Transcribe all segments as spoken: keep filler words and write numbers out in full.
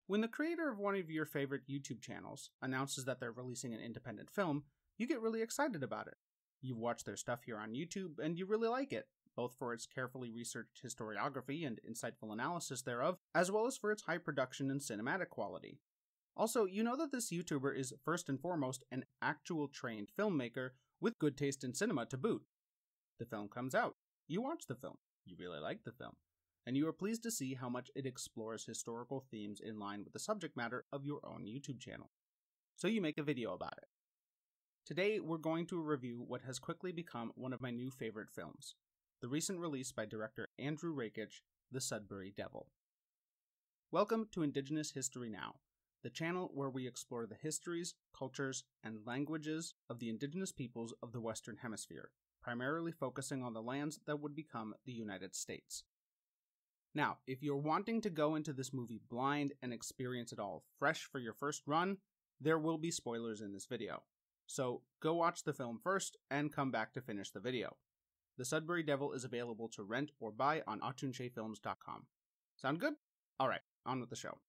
When the creator of one of your favorite YouTube channels announces that they're releasing an independent film, you get really excited about it. You've watched their stuff here on YouTube, and you really like it, both for its carefully researched historiography and insightful analysis thereof, as well as for its high production and cinematic quality. Also, you know that this YouTuber is first and foremost an actual trained filmmaker with good taste in cinema to boot. The film comes out. You watch the film. You really like the film. And you are pleased to see how much it explores historical themes in line with the subject matter of your own YouTube channel. So you make a video about it. Today, we're going to review what has quickly become one of my new favorite films, the recent release by director Andrew Rakich, The Sudbury Devil. Welcome to Indigenous History Now, the channel where we explore the histories, cultures, and languages of the indigenous peoples of the Western Hemisphere, primarily focusing on the lands that would become the United States. Now, if you're wanting to go into this movie blind and experience it all fresh for your first run, there will be spoilers in this video. So go watch the film first and come back to finish the video. The Sudbury Devil is available to rent or buy on Ottouche Films dot com. Sound good? Alright, on with the show.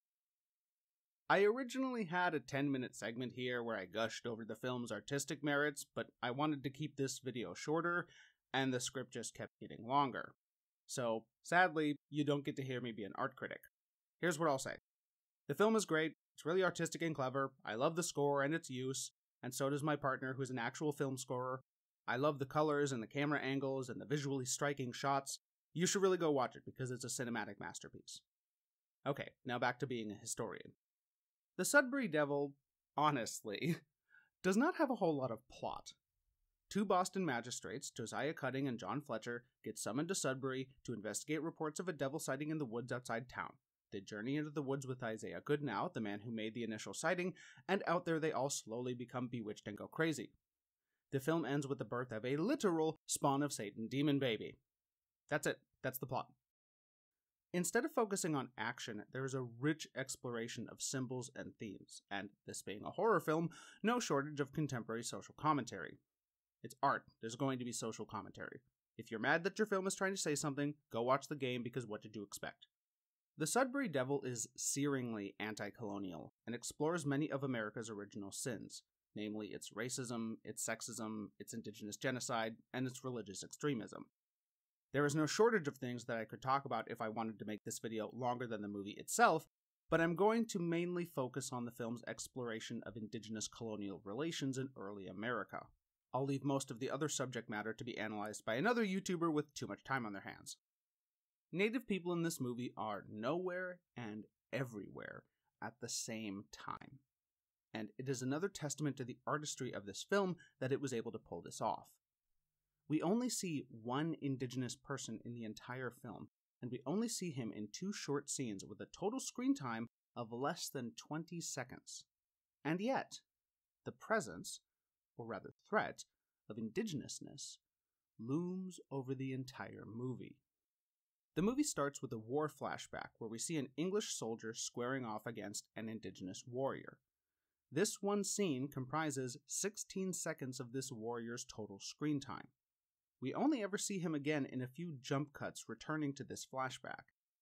I originally had a ten minute segment here where I gushed over the film's artistic merits, but I wanted to keep this video shorter, and the script just kept getting longer. So, sadly, you don't get to hear me be an art critic. Here's what I'll say. The film is great, it's really artistic and clever, I love the score and its use, and so does my partner who's an actual film scorer. I love the colors and the camera angles and the visually striking shots. You should really go watch it because it's a cinematic masterpiece. Okay, now back to being a historian. The Sudbury Devil, honestly, does not have a whole lot of plot. Two Boston magistrates, Josiah Cutting and John Fletcher, get summoned to Sudbury to investigate reports of a devil sighting in the woods outside town. They journey into the woods with Isaiah Goodenow, the man who made the initial sighting, and out there they all slowly become bewitched and go crazy. The film ends with the birth of a literal spawn of Satan demon baby. That's it. That's the plot. Instead of focusing on action, there is a rich exploration of symbols and themes, and this being a horror film, no shortage of contemporary social commentary. It's art. There's going to be social commentary. If you're mad that your film is trying to say something, go watch the game because what did you expect? The Sudbury Devil is searingly anti-colonial and explores many of America's original sins, namely its racism, its sexism, its indigenous genocide, and its religious extremism. There is no shortage of things that I could talk about if I wanted to make this video longer than the movie itself, but I'm going to mainly focus on the film's exploration of indigenous colonial relations in early America. I'll leave most of the other subject matter to be analyzed by another YouTuber with too much time on their hands. Native people in this movie are nowhere and everywhere at the same time. And it is another testament to the artistry of this film that it was able to pull this off. We only see one indigenous person in the entire film, and we only see him in two short scenes with a total screen time of less than twenty seconds. And yet, the presence, or rather threat, of indigenousness looms over the entire movie. The movie starts with a war flashback where we see an English soldier squaring off against an indigenous warrior. This one scene comprises sixteen seconds of this warrior's total screen time. We only ever see him again in a few jump cuts returning to this flashback.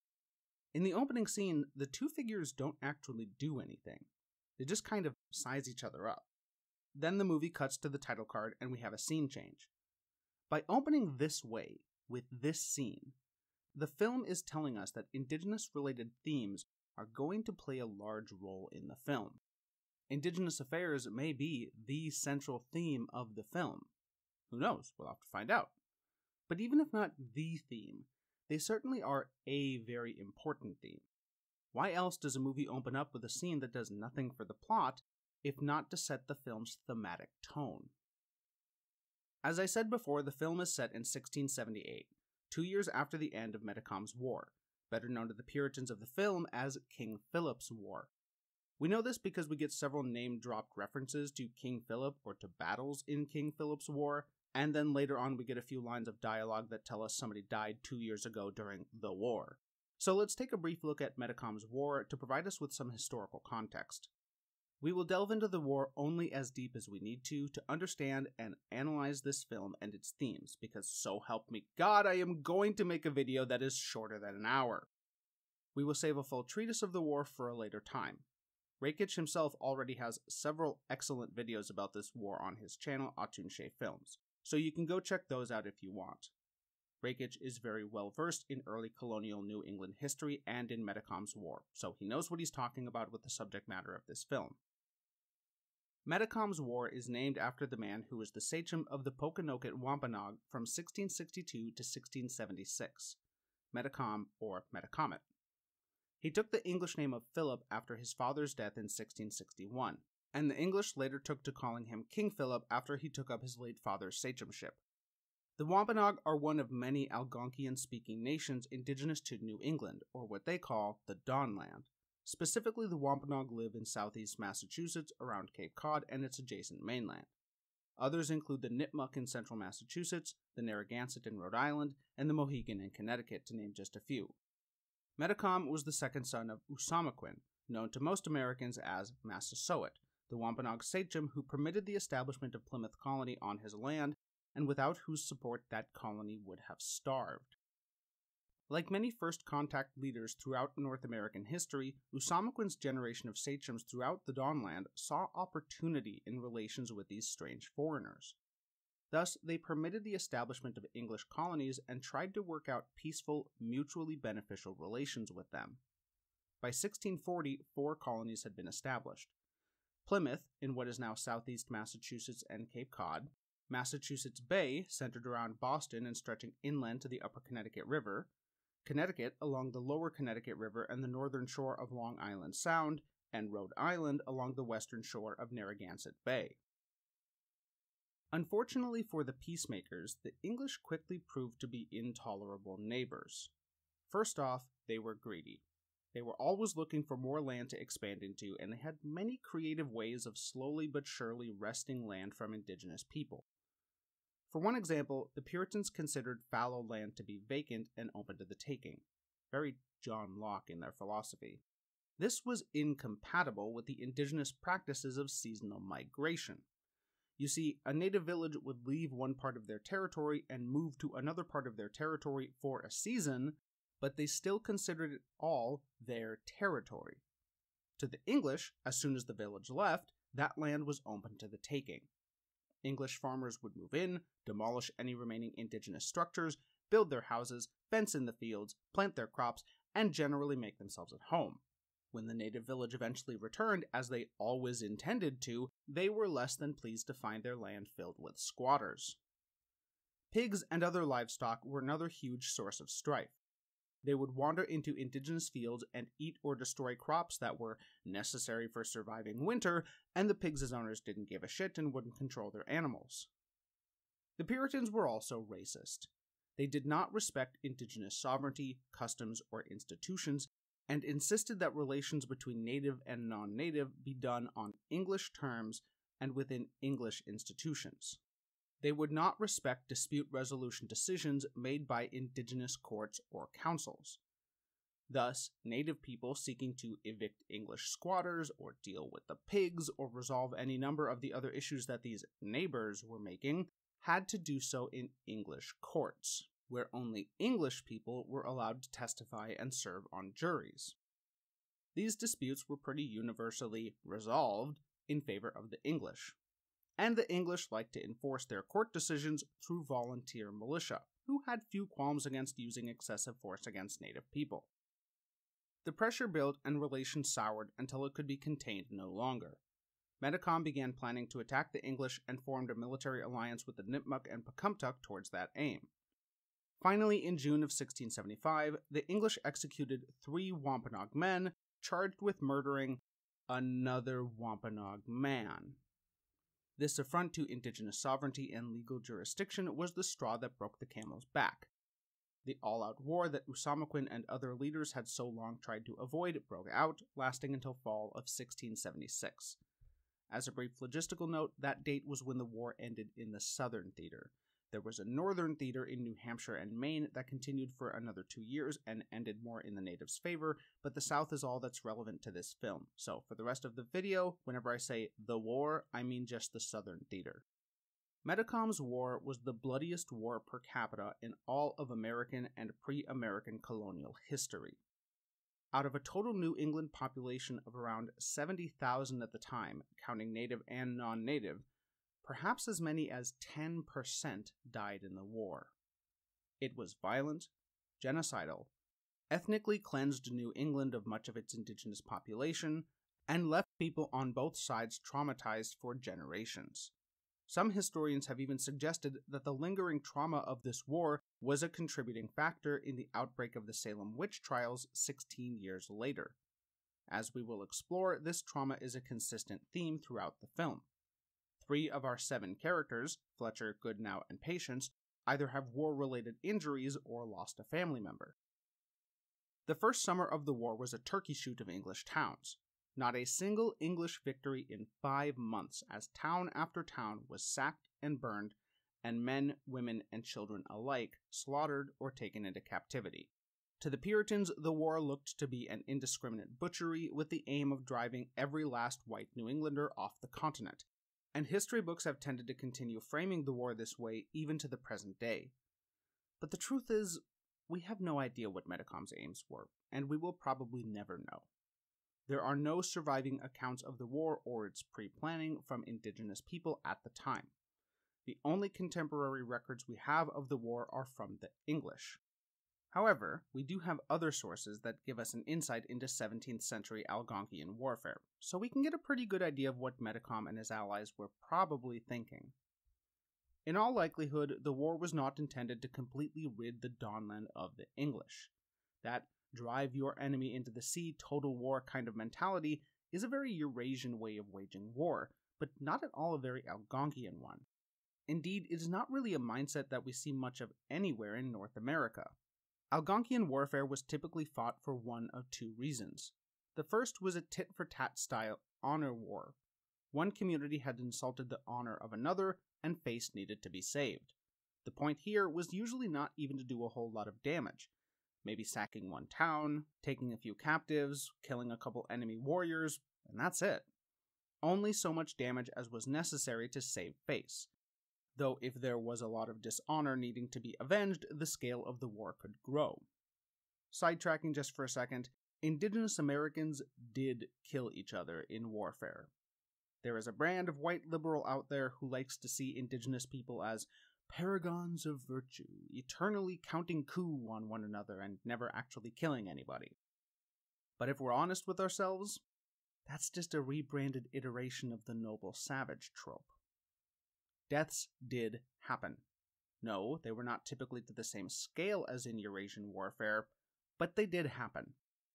In the opening scene, the two figures don't actually do anything. They just kind of size each other up. Then the movie cuts to the title card and we have a scene change. By opening this way, with this scene, the film is telling us that indigenous-related themes are going to play a large role in the film. Indigenous affairs may be the central theme of the film. Who knows? We'll have to find out. But even if not the theme, they certainly are a very important theme. Why else does a movie open up with a scene that does nothing for the plot, if not to set the film's thematic tone? As I said before, the film is set in sixteen seventy-eight, two years after the end of Metacom's War, better known to the Puritans of the film as King Philip's War. We know this because we get several name-dropped references to King Philip or to battles in King Philip's War, and then later on we get a few lines of dialogue that tell us somebody died two years ago during the war. So let's take a brief look at Metacom's War to provide us with some historical context. We will delve into the war only as deep as we need to to understand and analyze this film and its themes, because so help me God, I am going to make a video that is shorter than an hour. We will save a full treatise of the war for a later time. Rakich himself already has several excellent videos about this war on his channel, Atunshe Films, so you can go check those out if you want. Rakich is very well versed in early colonial New England history and in Metacom's war, so he knows what he's talking about with the subject matter of this film. Metacom's War is named after the man who was the sachem of the Pokanoket Wampanoag from sixteen sixty-two to sixteen seventy-six, Metacom or Metacomet. He took the English name of Philip after his father's death in sixteen sixty-one, and the English later took to calling him King Philip after he took up his late father's sachemship. The Wampanoag are one of many Algonquian-speaking nations indigenous to New England, or what they call the Dawnland. Specifically, the Wampanoag live in southeast Massachusetts around Cape Cod and its adjacent mainland. Others include the Nipmuc in central Massachusetts, the Narragansett in Rhode Island, and the Mohegan in Connecticut, to name just a few. Metacom was the second son of Usamakwen, known to most Americans as Massasoit, the Wampanoag sachem who permitted the establishment of Plymouth Colony on his land, and without whose support that colony would have starved. Like many first contact leaders throughout North American history, Usamakwen's generation of sachems throughout the Dawnland saw opportunity in relations with these strange foreigners. Thus, they permitted the establishment of English colonies and tried to work out peaceful, mutually beneficial relations with them. By sixteen forty, four colonies had been established. Plymouth, in what is now southeast Massachusetts and Cape Cod, Massachusetts Bay, centered around Boston and stretching inland to the upper Connecticut River, Connecticut along the lower Connecticut River and the northern shore of Long Island Sound, and Rhode Island along the western shore of Narragansett Bay. Unfortunately for the peacemakers, the English quickly proved to be intolerable neighbors. First off, they were greedy. They were always looking for more land to expand into, and they had many creative ways of slowly but surely wresting land from indigenous people. For one example, the Puritans considered fallow land to be vacant and open to the taking, very John Locke in their philosophy. This was incompatible with the indigenous practices of seasonal migration. You see, a native village would leave one part of their territory and move to another part of their territory for a season, but they still considered it all their territory. To the English, as soon as the village left, that land was open to the taking. English farmers would move in, demolish any remaining indigenous structures, build their houses, fence in the fields, plant their crops, and generally make themselves at home. When the native village eventually returned, as they always intended to, they were less than pleased to find their land filled with squatters. Pigs and other livestock were another huge source of strife. They would wander into indigenous fields and eat or destroy crops that were necessary for surviving winter, and the pigs' owners didn't give a shit and wouldn't control their animals. The Puritans were also racist. They did not respect indigenous sovereignty, customs, or institutions, and insisted that relations between native and non-native be done on English terms and within English institutions. They would not respect dispute resolution decisions made by indigenous courts or councils. Thus, native people seeking to evict English squatters, or deal with the pigs, or resolve any number of the other issues that these neighbors were making, had to do so in English courts, where only English people were allowed to testify and serve on juries. These disputes were pretty universally resolved in favor of the English. And the English liked to enforce their court decisions through volunteer militia, who had few qualms against using excessive force against native people. The pressure built and relations soured until it could be contained no longer. Metacom began planning to attack the English and formed a military alliance with the Nipmuc and Pecumtuck towards that aim. Finally, in June of sixteen seventy-five, the English executed three Wampanoag men charged with murdering another Wampanoag man. This affront to indigenous sovereignty and legal jurisdiction was the straw that broke the camel's back. The all-out war that Usamakwen and other leaders had so long tried to avoid broke out, lasting until fall of sixteen seventy-six. As a brief logistical note, that date was when the war ended in the Southern Theater. There was a Northern Theater in New Hampshire and Maine that continued for another two years and ended more in the natives' favor, but the South is all that's relevant to this film. So for the rest of the video, whenever I say the war, I mean just the Southern Theater. Metacom's war was the bloodiest war per capita in all of American and pre-American colonial history. Out of a total New England population of around seventy thousand at the time, counting native and non-native, perhaps as many as ten percent died in the war. It was violent, genocidal, ethnically cleansed New England of much of its indigenous population, and left people on both sides traumatized for generations. Some historians have even suggested that the lingering trauma of this war was a contributing factor in the outbreak of the Salem witch trials sixteen years later. As we will explore, this trauma is a consistent theme throughout the film. Three of our seven characters, Fletcher, Goodnow, and Patience, either have war-related injuries or lost a family member. The first summer of the war was a turkey shoot of English towns. Not a single English victory in five months, as town after town was sacked and burned, and men, women, and children alike slaughtered or taken into captivity. To the Puritans, the war looked to be an indiscriminate butchery with the aim of driving every last white New Englander off the continent, and history books have tended to continue framing the war this way even to the present day. But the truth is, we have no idea what Metacom's aims were, and we will probably never know. There are no surviving accounts of the war or its pre-planning from indigenous people at the time. The only contemporary records we have of the war are from the English. However, we do have other sources that give us an insight into seventeenth century Algonquian warfare, so we can get a pretty good idea of what Metacom and his allies were probably thinking. In all likelihood, the war was not intended to completely rid the Dawnland of the English. That drive your enemy into the sea, total war kind of mentality is a very Eurasian way of waging war, but not at all a very Algonquian one. Indeed, it is not really a mindset that we see much of anywhere in North America. Algonquian warfare was typically fought for one of two reasons. The first was a tit-for-tat style honor war. One community had insulted the honor of another, and face needed to be saved. The point here was usually not even to do a whole lot of damage. Maybe sacking one town, taking a few captives, killing a couple enemy warriors, and that's it. Only so much damage as was necessary to save face. Though if there was a lot of dishonor needing to be avenged, the scale of the war could grow. Sidetracking just for a second, Indigenous Americans did kill each other in warfare. There is a brand of white liberal out there who likes to see Indigenous people as paragons of virtue, eternally counting coup on one another and never actually killing anybody. But if we're honest with ourselves, that's just a rebranded iteration of the noble savage trope. Deaths did happen. No, they were not typically to the same scale as in Eurasian warfare, but they did happen.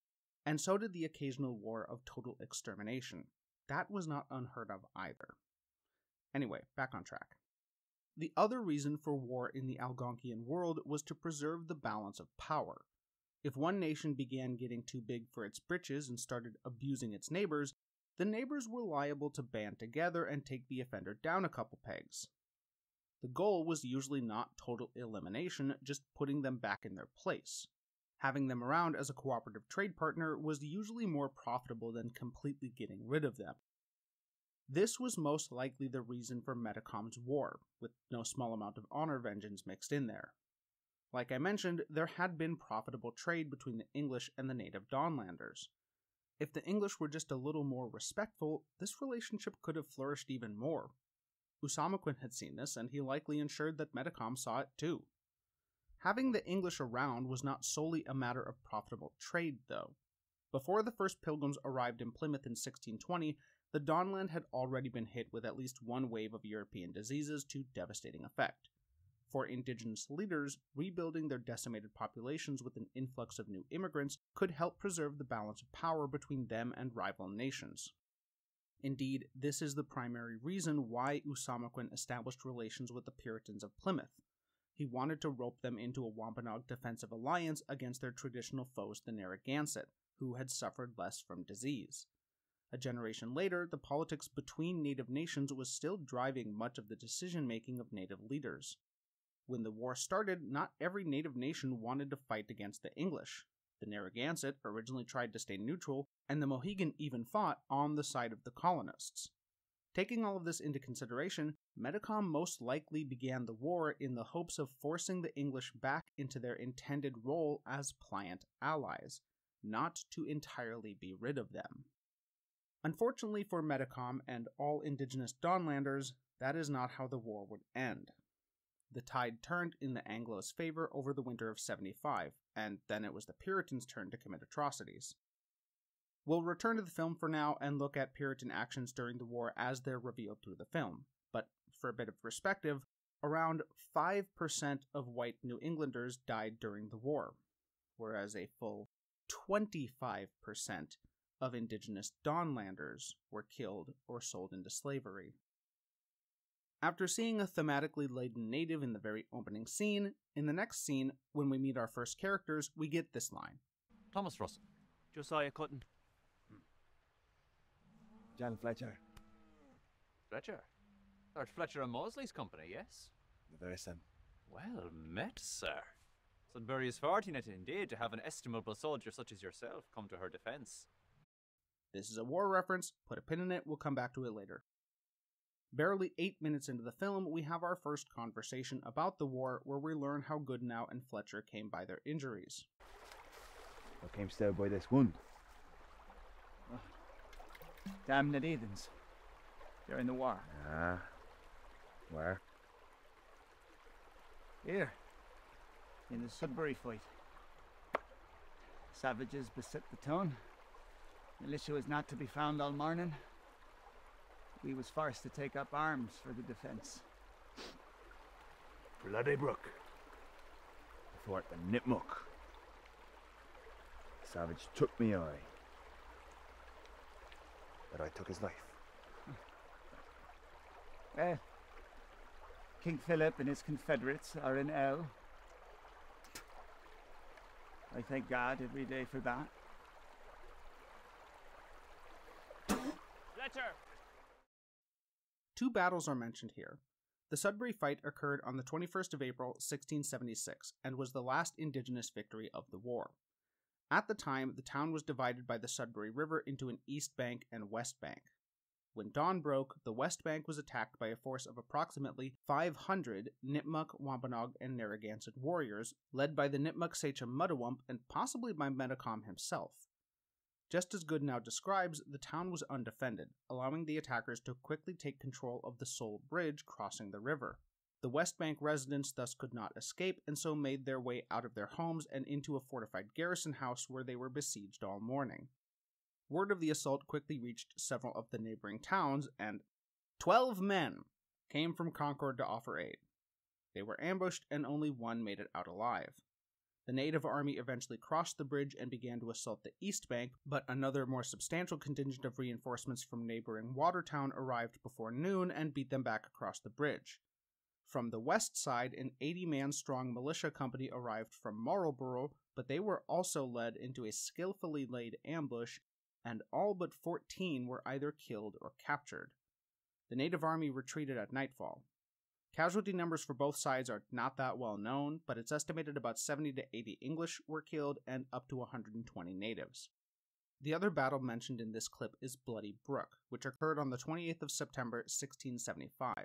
And so did the occasional war of total extermination. That was not unheard of either. Anyway, back on track. The other reason for war in the Algonquian world was to preserve the balance of power. If one nation began getting too big for its britches and started abusing its neighbors, the neighbors were liable to band together and take the offender down a couple pegs. The goal was usually not total elimination, just putting them back in their place. Having them around as a cooperative trade partner was usually more profitable than completely getting rid of them. This was most likely the reason for Metacom's war, with no small amount of honor vengeance mixed in there. Like I mentioned, there had been profitable trade between the English and the native Dawnlanders. If the English were just a little more respectful, this relationship could have flourished even more. Usamakwen had seen this, and he likely ensured that Metacom saw it too. Having the English around was not solely a matter of profitable trade, though. Before the first pilgrims arrived in Plymouth in sixteen twenty, the Dawnland had already been hit with at least one wave of European diseases to devastating effect. For indigenous leaders, rebuilding their decimated populations with an influx of new immigrants could help preserve the balance of power between them and rival nations. Indeed, this is the primary reason why Usamakwen established relations with the Puritans of Plymouth. He wanted to rope them into a Wampanoag defensive alliance against their traditional foes, the Narragansett, who had suffered less from disease. A generation later, the politics between native nations was still driving much of the decision-making of native leaders. When the war started, not every native nation wanted to fight against the English. The Narragansett originally tried to stay neutral, and the Mohegan even fought on the side of the colonists. Taking all of this into consideration, Metacom most likely began the war in the hopes of forcing the English back into their intended role as pliant allies, not to entirely be rid of them. Unfortunately for Metacom and all indigenous Dawnlanders, that is not how the war would end. The tide turned in the Anglos' favor over the winter of seventy-five, and then it was the Puritans' turn to commit atrocities. We'll return to the film for now and look at Puritan actions during the war as they're revealed through the film, but for a bit of perspective, around five percent of white New Englanders died during the war, whereas a full twenty-five percent of indigenous Dawnlanders were killed or sold into slavery. After seeing a thematically laden native in the very opening scene, in the next scene, when we meet our first characters, we get this line. Thomas Russell. Josiah Cutton. John Fletcher. Fletcher? Lord Fletcher and Mausley's company, yes? The very same. Well met, sir. Sudbury is fortunate indeed to have an estimable soldier such as yourself come to her defence. This is a war reference, put a pin in it, we'll come back to it later. Barely eight minutes into the film, we have our first conversation about the war where we learn how Goodenough and Fletcher came by their injuries. I came still by this wound. Oh. Damn the heathens. They're in the war. Ah. Where? Here. In the Sudbury fight. Savages beset the town. Militia was not to be found all morning. We was forced to take up arms for the defence. Bloody Brook. Fort the Nipmuc. Savage took me eye. But I took his life. Well, King Philip and his Confederates are in hell. I thank God every day for that. Fletcher! Two battles are mentioned here. The Sudbury fight occurred on the twenty-first of April, sixteen seventy-six, and was the last indigenous victory of the war. At the time, the town was divided by the Sudbury River into an east bank and west bank. When dawn broke, the west bank was attacked by a force of approximately five hundred Nipmuc, Wampanoag, and Narragansett warriors, led by the Nipmuc sachem Mudawump and possibly by Metacom himself. Just as Goodenough describes, the town was undefended, allowing the attackers to quickly take control of the Sole Bridge crossing the river. The West Bank residents thus could not escape, and so made their way out of their homes and into a fortified garrison house where they were besieged all morning. Word of the assault quickly reached several of the neighboring towns, and twelve men came from Concord to offer aid. They were ambushed, and only one made it out alive. The native army eventually crossed the bridge and began to assault the east bank, but another more substantial contingent of reinforcements from neighboring Watertown arrived before noon and beat them back across the bridge. From the west side, an eighty-man strong militia company arrived from Marlborough, but they were also led into a skillfully laid ambush, and all but fourteen were either killed or captured. The native army retreated at nightfall. Casualty numbers for both sides are not that well known, but it's estimated about seventy to eighty English were killed and up to one hundred twenty natives. The other battle mentioned in this clip is Bloody Brook, which occurred on the twenty-eighth of September, sixteen seventy-five.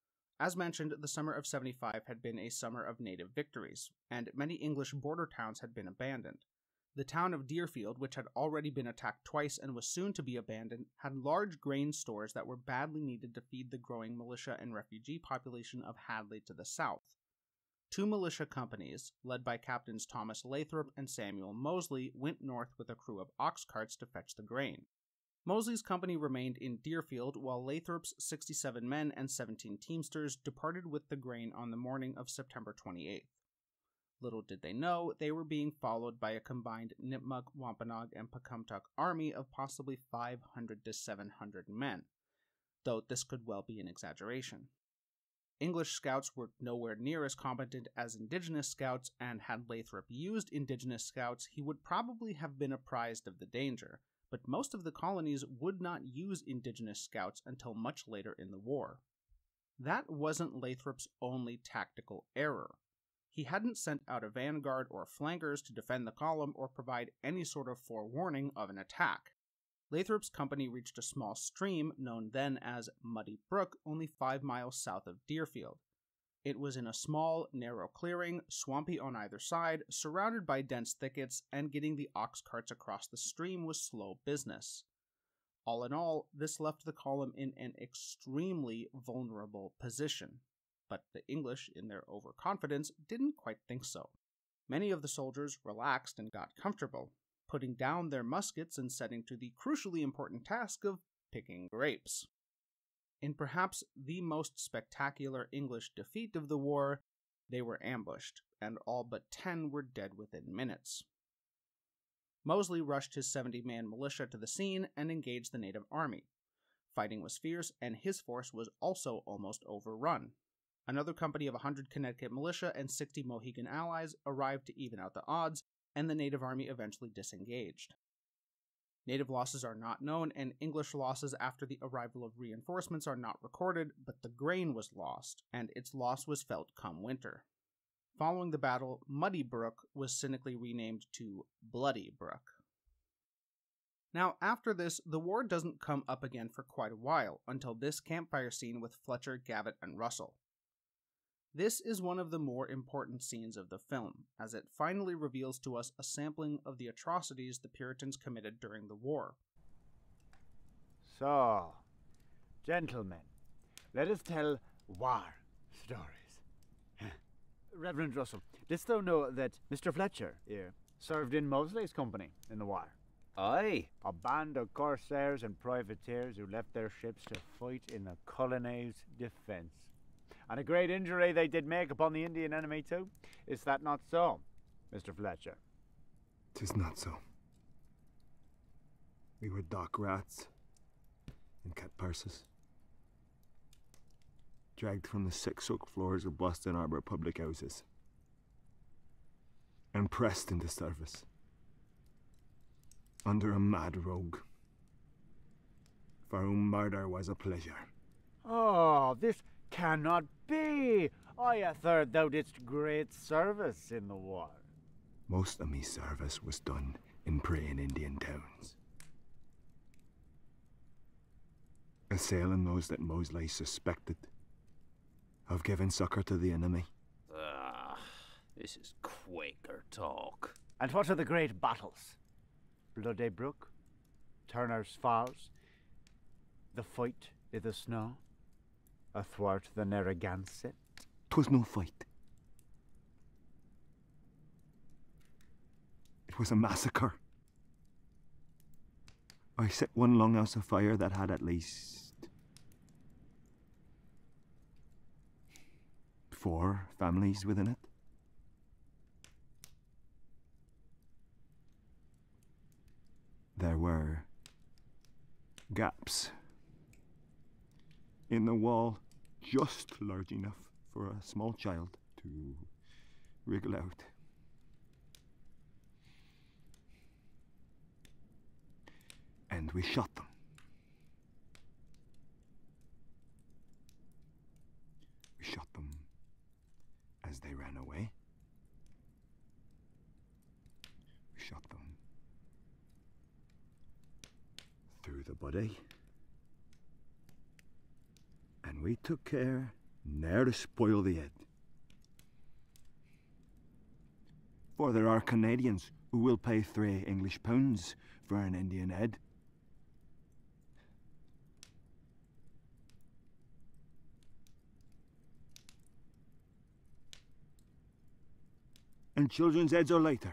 As mentioned, the summer of seventy-five had been a summer of native victories, and many English border towns had been abandoned. The town of Deerfield, which had already been attacked twice and was soon to be abandoned, had large grain stores that were badly needed to feed the growing militia and refugee population of Hadley to the south. Two militia companies, led by Captains Thomas Lathrop and Samuel Mosley, went north with a crew of ox carts to fetch the grain. Mosley's company remained in Deerfield, while Lathrop's sixty-seven men and seventeen teamsters departed with the grain on the morning of September twenty-eighth. Little did they know, they were being followed by a combined Nipmuc, Wampanoag, and Pocumtuck army of possibly five hundred to seven hundred men, though this could well be an exaggeration. English scouts were nowhere near as competent as indigenous scouts, and had Lathrop used indigenous scouts, he would probably have been apprised of the danger, but most of the colonies would not use indigenous scouts until much later in the war. That wasn't Lathrop's only tactical error. He hadn't sent out a vanguard or flankers to defend the column or provide any sort of forewarning of an attack. Lathrop's company reached a small stream known then as Muddy Brook, only five miles south of Deerfield. It was in a small, narrow clearing, swampy on either side, surrounded by dense thickets, and getting the ox carts across the stream was slow business. All in all, this left the column in an extremely vulnerable position, but the English, in their overconfidence, didn't quite think so. Many of the soldiers relaxed and got comfortable, putting down their muskets and setting to the crucially important task of picking grapes. In perhaps the most spectacular English defeat of the war, they were ambushed, and all but ten were dead within minutes. Mosley rushed his seventy-man militia to the scene and engaged the native army. Fighting was fierce, and his force was also almost overrun. Another company of one hundred Connecticut militia and sixty Mohegan allies arrived to even out the odds, and the native army eventually disengaged. Native losses are not known, and English losses after the arrival of reinforcements are not recorded, but the grain was lost, and its loss was felt come winter. Following the battle, Muddy Brook was cynically renamed to Bloody Brook. Now, after this, the war doesn't come up again for quite a while, until this campfire scene with Fletcher, Gavitt, and Russell. This is one of the more important scenes of the film, as it finally reveals to us a sampling of the atrocities the Puritans committed during the war. So, gentlemen, let us tell war stories. Reverend Russell, didst thou know that Mister Fletcher here served in Mosley's company in the war? Aye. A band of corsairs and privateers who left their ships to fight in the colony's defence. And a great injury they did make upon the Indian enemy too. Is that not so, Mister Fletcher? 'Tis not so. We were dock rats and cat purses, dragged from the sick-soaked floors of Boston Harbor public houses, and pressed into service under a mad rogue, for whom murder was a pleasure. Oh, this cannot be! I hath heard thou didst great service in the war. Most of me service was done in praying Indian towns, assailing those that Mosley suspected of giving succor to the enemy. Ah, this is Quaker talk. And what are the great battles? Bloody Brook, Turner's Falls, the fight i' the snow, athwart the Narragansett. 'Twas no fight. It was a massacre. I set one long house afire that had at least four families within it. There were gaps in the wall just large enough for a small child to wriggle out. And we shot them. We shot them as they ran away. We shot them through the body. And we took care ne'er to spoil the head. For there are Canadians who will pay three English pounds for an Indian head. And children's heads are lighter.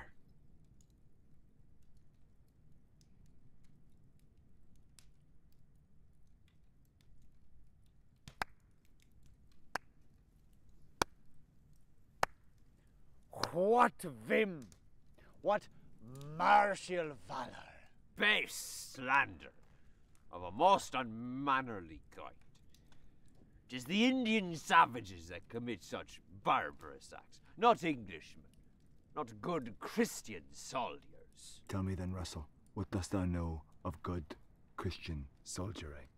What vim! What martial valor! Base slander of a most unmannerly kind. 'Tis the Indian savages that commit such barbarous acts, not Englishmen, not good Christian soldiers. Tell me then, Russell, what dost thou know of good Christian soldiery?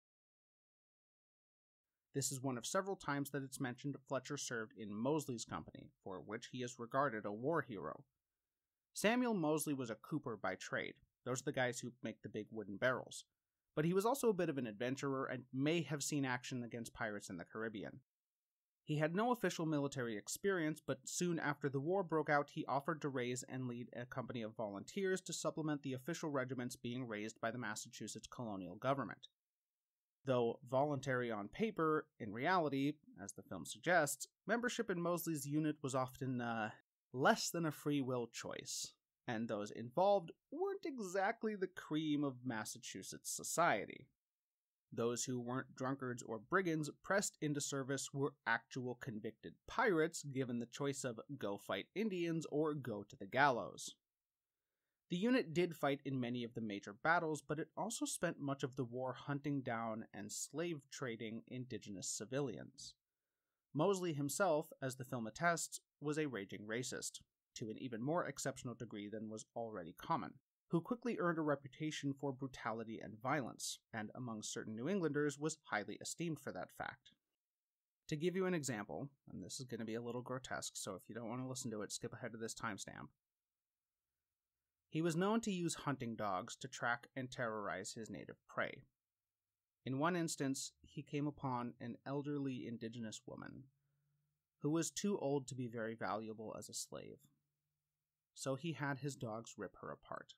This is one of several times that it's mentioned Fletcher served in Mosley's company, for which he is regarded a war hero. Samuel Mosley was a cooper by trade. Those are the guys who make the big wooden barrels. But he was also a bit of an adventurer and may have seen action against pirates in the Caribbean. He had no official military experience, but soon after the war broke out, he offered to raise and lead a company of volunteers to supplement the official regiments being raised by the Massachusetts colonial government. Though voluntary on paper, in reality, as the film suggests, membership in Moseley's unit was often uh, less than a free will choice, and those involved weren't exactly the cream of Massachusetts society. Those who weren't drunkards or brigands pressed into service were actual convicted pirates given the choice of go fight Indians or go to the gallows. The unit did fight in many of the major battles, but it also spent much of the war hunting down and slave trading indigenous civilians. Moseley himself, as the film attests, was a raging racist, to an even more exceptional degree than was already common, who quickly earned a reputation for brutality and violence, and among certain New Englanders was highly esteemed for that fact. To give you an example, and this is going to be a little grotesque, so if you don't want to listen to it, skip ahead to this timestamp. He was known to use hunting dogs to track and terrorize his native prey. In one instance, he came upon an elderly indigenous woman who was too old to be very valuable as a slave, so he had his dogs rip her apart.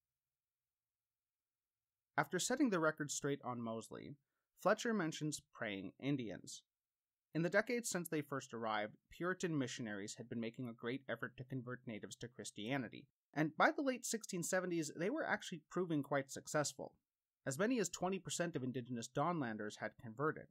After setting the record straight on Moseley, Fletcher mentions praying Indians. In the decades since they first arrived, Puritan missionaries had been making a great effort to convert natives to Christianity, and by the late sixteen seventies, they were actually proving quite successful. As many as twenty percent of indigenous Dawnlanders had converted.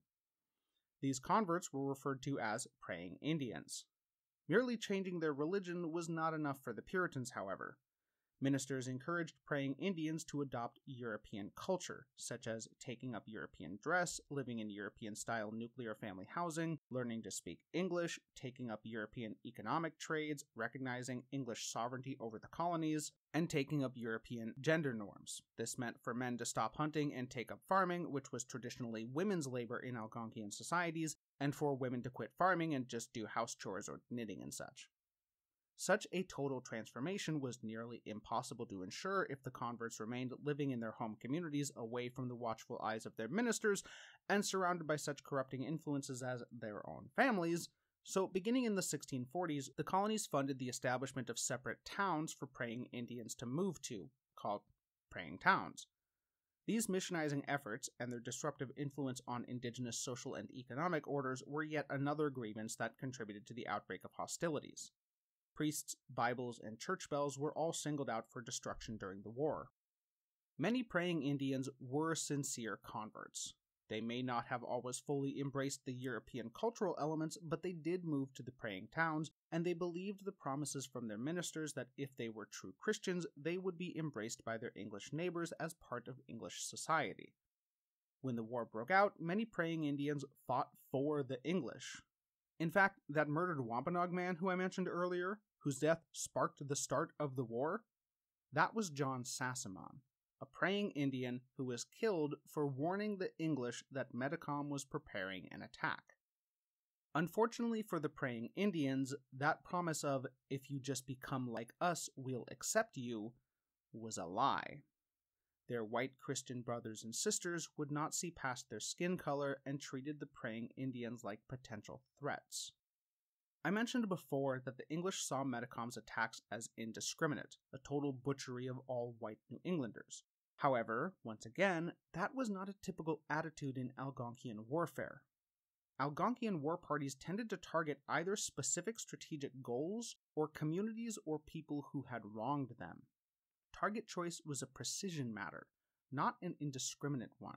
These converts were referred to as praying Indians. Merely changing their religion was not enough for the Puritans, however. Ministers encouraged praying Indians to adopt European culture, such as taking up European dress, living in European-style nuclear family housing, learning to speak English, taking up European economic trades, recognizing English sovereignty over the colonies, and taking up European gender norms. This meant for men to stop hunting and take up farming, which was traditionally women's labor in Algonquian societies, and for women to quit farming and just do house chores or knitting and such. Such a total transformation was nearly impossible to ensure if the converts remained living in their home communities away from the watchful eyes of their ministers and surrounded by such corrupting influences as their own families. So, beginning in the sixteen forties, the colonies funded the establishment of separate towns for praying Indians to move to, called praying towns. These missionizing efforts and their disruptive influence on indigenous social and economic orders were yet another grievance that contributed to the outbreak of hostilities. Priests, Bibles, and church bells were all singled out for destruction during the war. Many praying Indians were sincere converts. They may not have always fully embraced the European cultural elements, but they did move to the praying towns, and they believed the promises from their ministers that if they were true Christians, they would be embraced by their English neighbors as part of English society. When the war broke out, many praying Indians fought for the English. In fact, that murdered Wampanoag man who I mentioned earlier, whose death sparked the start of the war, that was John Sassamon, a praying Indian who was killed for warning the English that Metacom was preparing an attack. Unfortunately for the praying Indians, that promise of, if you just become like us, we'll accept you, was a lie. Their white Christian brothers and sisters would not see past their skin color and treated the praying Indians like potential threats. I mentioned before that the English saw Metacom's attacks as indiscriminate, a total butchery of all white New Englanders. However, once again, that was not a typical attitude in Algonquian warfare. Algonquian war parties tended to target either specific strategic goals or communities or people who had wronged them. Target choice was a precision matter, not an indiscriminate one.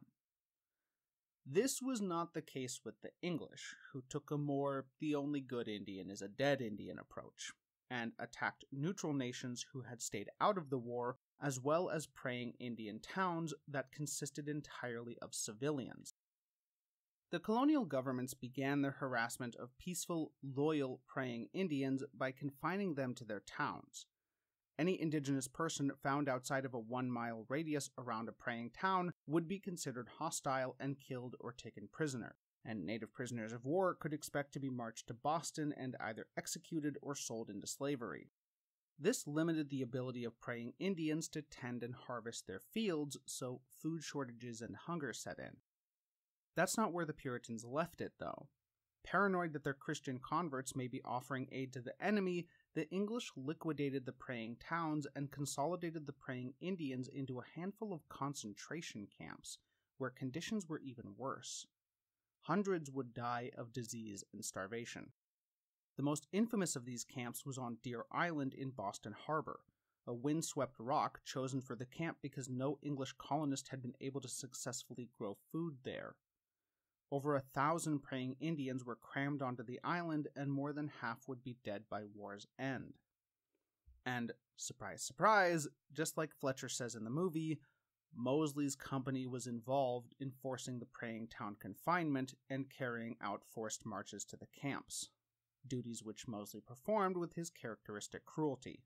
This was not the case with the English, who took a more the only good Indian is a dead Indian approach, and attacked neutral nations who had stayed out of the war, as well as praying Indian towns that consisted entirely of civilians. The colonial governments began their harassment of peaceful, loyal praying Indians by confining them to their towns. Any indigenous person found outside of a one-mile radius around a praying town would be considered hostile and killed or taken prisoner, and native prisoners of war could expect to be marched to Boston and either executed or sold into slavery. This limited the ability of praying Indians to tend and harvest their fields, so food shortages and hunger set in. That's not where the Puritans left it, though. Paranoid that their Christian converts may be offering aid to the enemy, the English liquidated the praying towns and consolidated the praying Indians into a handful of concentration camps, where conditions were even worse. Hundreds would die of disease and starvation. The most infamous of these camps was on Deer Island in Boston Harbor, a windswept rock chosen for the camp because no English colonist had been able to successfully grow food there. Over a thousand praying Indians were crammed onto the island, and more than half would be dead by war's end. And, surprise, surprise, just like Fletcher says in the movie, Mosley's company was involved in forcing the praying town confinement and carrying out forced marches to the camps, duties which Mosley performed with his characteristic cruelty.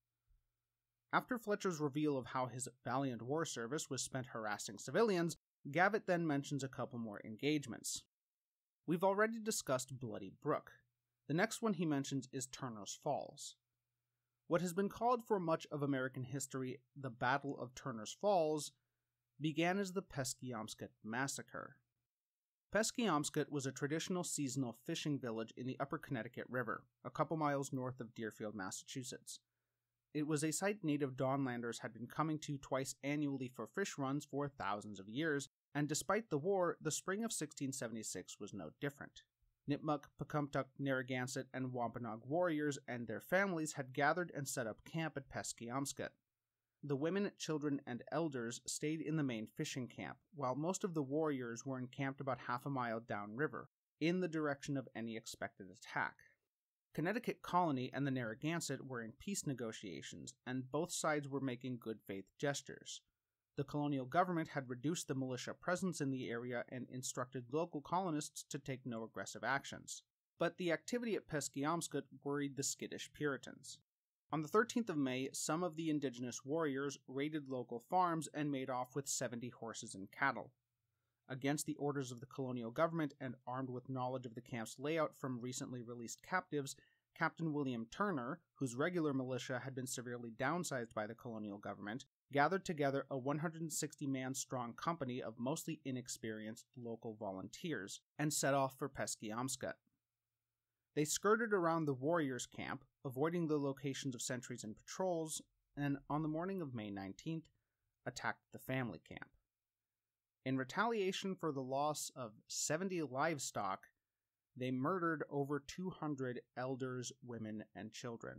After Fletcher's reveal of how his valiant war service was spent harassing civilians, Gavitt then mentions a couple more engagements. We've already discussed Bloody Brook. The next one he mentions is Turner's Falls. What has been called for much of American history the Battle of Turner's Falls began as the Peskeomscut Massacre. Peskeomscut was a traditional seasonal fishing village in the upper Connecticut River, a couple miles north of Deerfield, Massachusetts. It was a site native Dawnlanders had been coming to twice annually for fish runs for thousands of years, and despite the war, the spring of sixteen seventy-six was no different. Nipmuc, Pecumtuck, Narragansett, and Wampanoag warriors and their families had gathered and set up camp at Peskeomscut. The women, children, and elders stayed in the main fishing camp, while most of the warriors were encamped about half a mile downriver, in the direction of any expected attack. Connecticut Colony and the Narragansett were in peace negotiations, and both sides were making good faith gestures. The colonial government had reduced the militia presence in the area and instructed local colonists to take no aggressive actions. But the activity at Peskeomscut worried the skittish Puritans. On the thirteenth of May, some of the indigenous warriors raided local farms and made off with seventy horses and cattle. Against the orders of the colonial government and armed with knowledge of the camp's layout from recently released captives, Captain William Turner, whose regular militia had been severely downsized by the colonial government, gathered together a one hundred sixty man strong company of mostly inexperienced local volunteers and set off for Peskeomscut. They skirted around the warriors' camp, avoiding the locations of sentries and patrols, and on the morning of May nineteenth, attacked the family camp. In retaliation for the loss of seventy livestock, they murdered over two hundred elders, women, and children.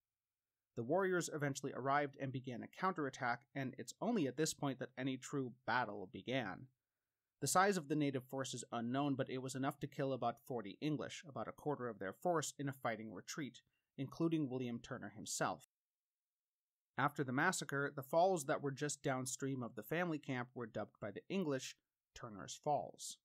The warriors eventually arrived and began a counterattack, and it's only at this point that any true battle began. The size of the native force is unknown, but it was enough to kill about forty English, about a quarter of their force, in a fighting retreat, including William Turner himself. After the massacre, the falls that were just downstream of the family camp were dubbed by the English Turner's Falls.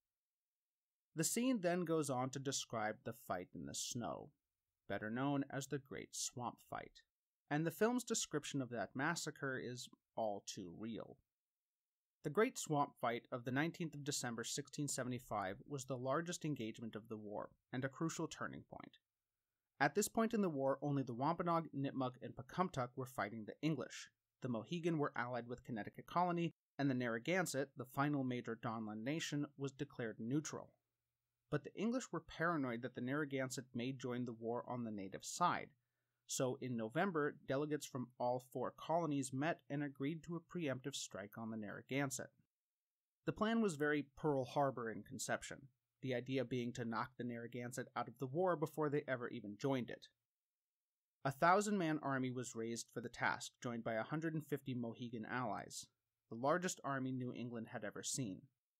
The scene then goes on to describe the fight in the snow, better known as the Great Swamp Fight, and the film's description of that massacre is all too real. The Great Swamp Fight of the nineteenth of December sixteen seventy-five was the largest engagement of the war, and a crucial turning point. At this point in the war, only the Wampanoag, Nipmuc, and Pecumtuck were fighting the English. The Mohegan were allied with Connecticut Colony, and the Narragansett, the final major Dawnland nation, was declared neutral. But the English were paranoid that the Narragansett may join the war on the native side, so in November, delegates from all four colonies met and agreed to a preemptive strike on the Narragansett. The plan was very Pearl Harbor in conception, the idea being to knock the Narragansett out of the war before they ever even joined it. A thousand-man army was raised for the task, joined by one hundred fifty Mohegan allies, the largest army New England had ever seen.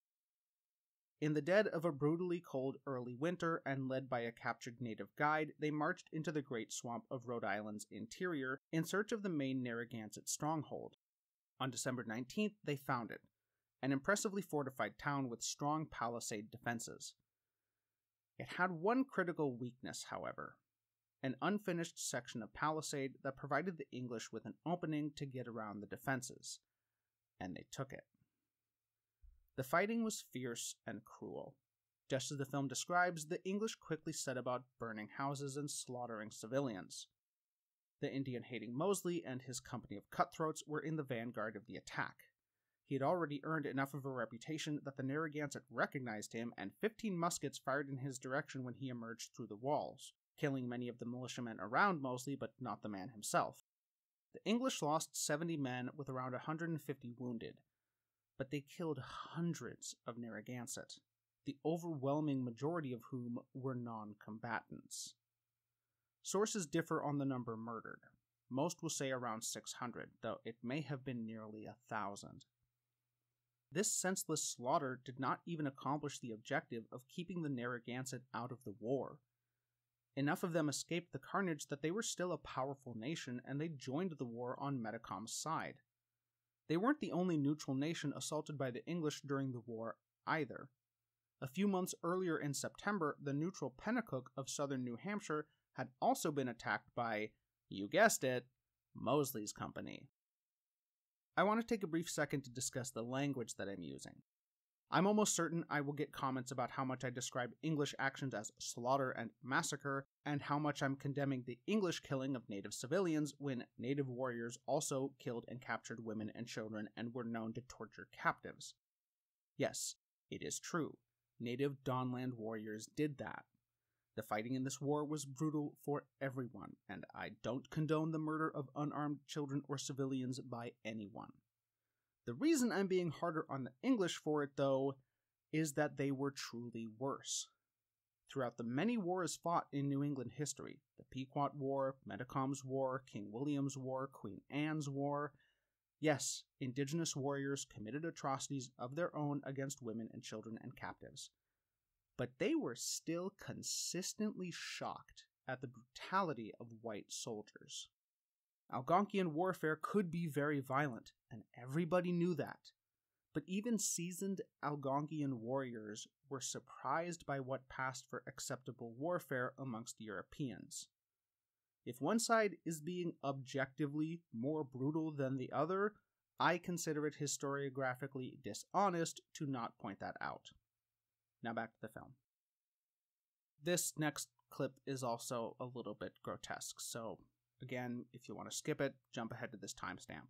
In the dead of a brutally cold early winter and led by a captured native guide, they marched into the Great Swamp of Rhode Island's interior in search of the main Narragansett stronghold. On December nineteenth, they found it, an impressively fortified town with strong palisade defenses. It had one critical weakness, however, an unfinished section of palisade that provided the English with an opening to get around the defenses, and they took it. The fighting was fierce and cruel. Just as the film describes, the English quickly set about burning houses and slaughtering civilians. The Indian-hating Mosley and his company of cutthroats were in the vanguard of the attack. He had already earned enough of a reputation that the Narragansett recognized him, and fifteen muskets fired in his direction when he emerged through the walls, killing many of the militiamen around mostly, but not the man himself. The English lost seventy men with around one hundred fifty wounded, but they killed hundreds of Narragansett, the overwhelming majority of whom were non-combatants. Sources differ on the number murdered. Most will say around six hundred, though it may have been nearly a thousand. This senseless slaughter did not even accomplish the objective of keeping the Narragansett out of the war. Enough of them escaped the carnage that they were still a powerful nation, and they joined the war on Metacom's side. They weren't the only neutral nation assaulted by the English during the war either. A few months earlier in September, the neutral Pennacook of southern New Hampshire had also been attacked by, you guessed it, Mosley's company. I want to take a brief second to discuss the language that I'm using. I'm almost certain I will get comments about how much I describe English actions as slaughter and massacre, and how much I'm condemning the English killing of native civilians when native warriors also killed and captured women and children and were known to torture captives. Yes, it is true. Native Dawnland warriors did that. The fighting in this war was brutal for everyone, and I don't condone the murder of unarmed children or civilians by anyone. The reason I'm being harder on the English for it, though, is that they were truly worse. Throughout the many wars fought in New England history, the Pequot War, Metacom's War, King William's War, Queen Anne's War, yes, indigenous warriors committed atrocities of their own against women and children and captives. But they were still consistently shocked at the brutality of white soldiers. Algonquian warfare could be very violent, and everybody knew that. But even seasoned Algonquian warriors were surprised by what passed for acceptable warfare amongst Europeans. If one side is being objectively more brutal than the other, I consider it historiographically dishonest to not point that out. Now back to the film. This next clip is also a little bit grotesque, so again, if you want to skip it, jump ahead to this timestamp.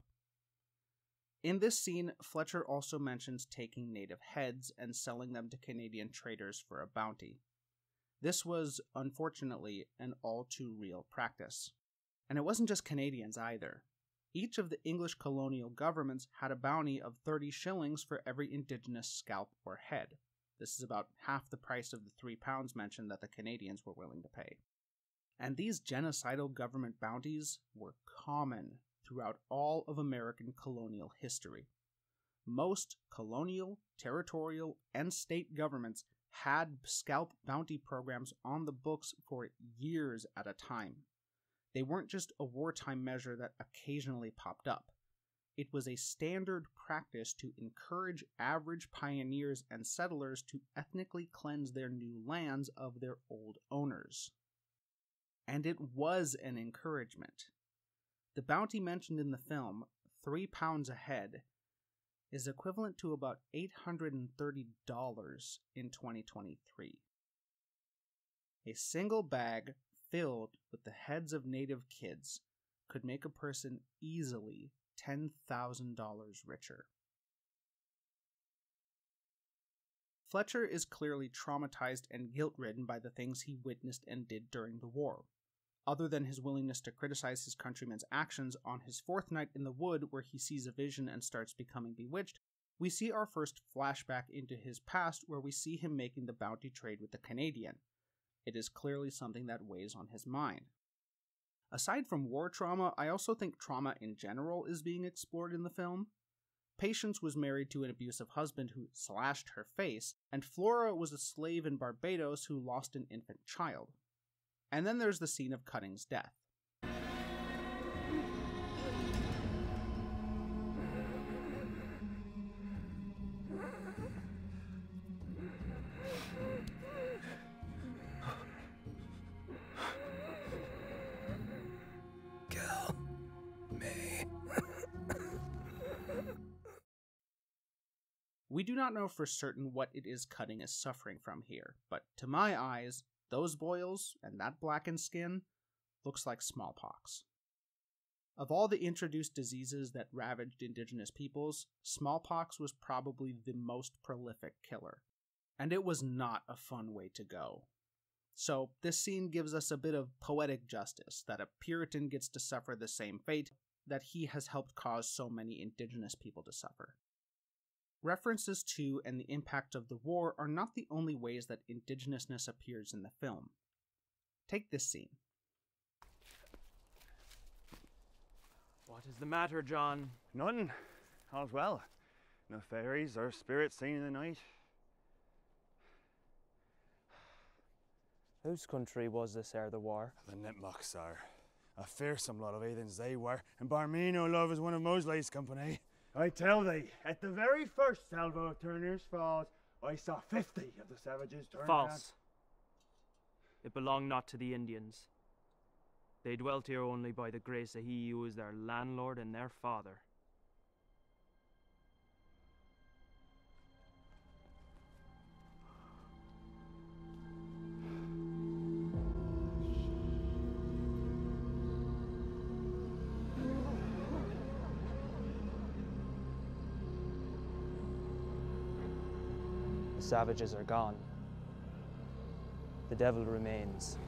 In this scene, Fletcher also mentions taking native heads and selling them to Canadian traders for a bounty. This was, unfortunately, an all too real practice. And it wasn't just Canadians either. Each of the English colonial governments had a bounty of thirty shillings for every indigenous scalp or head. This is about half the price of the three pounds mentioned that the Canadians were willing to pay. And these genocidal government bounties were common throughout all of American colonial history. Most colonial, territorial, and state governments had scalp bounty programs on the books for years at a time. They weren't just a wartime measure that occasionally popped up. It was a standard practice to encourage average pioneers and settlers to ethnically cleanse their new lands of their old owners. And it was an encouragement. The bounty mentioned in the film, three pounds a head, is equivalent to about eight hundred thirty dollars in twenty twenty-three. A single bag filled with the heads of native kids could make a person easily ten thousand dollars richer. Fletcher is clearly traumatized and guilt-ridden by the things he witnessed and did during the war. Other than his willingness to criticize his countrymen's actions, on his fourth night in the wood where he sees a vision and starts becoming bewitched, we see our first flashback into his past where we see him making the bounty trade with the Canadian. It is clearly something that weighs on his mind. Aside from war trauma, I also think trauma in general is being explored in the film. Patience was married to an abusive husband who slashed her face, and Flora was a slave in Barbados who lost an infant child. And then there's the scene of Cutting's death. Kill me. We do not know for certain what it is Cutting is suffering from here, but to my eyes, those boils and that blackened skin looks like smallpox. Of all the introduced diseases that ravaged indigenous peoples, smallpox was probably the most prolific killer. And it was not a fun way to go. So, this scene gives us a bit of poetic justice, that a Puritan gets to suffer the same fate that he has helped cause so many indigenous people to suffer. References to and the impact of the war are not the only ways that indigenousness appears in the film. Take this scene. What is the matter, John? None. All's well. No fairies or spirits seen in the night. Whose country was this ere the war? The Nipmucks, sir. A fearsome lot of heathens they were, and Barmino love is one of Mosley's company. I tell thee, at the very first salvo of Turner's Falls, I saw fifty of the savages turn False. around. It belonged not to the Indians. They dwelt here only by the grace of he who is their landlord and their father. The savages are gone. The devil remains.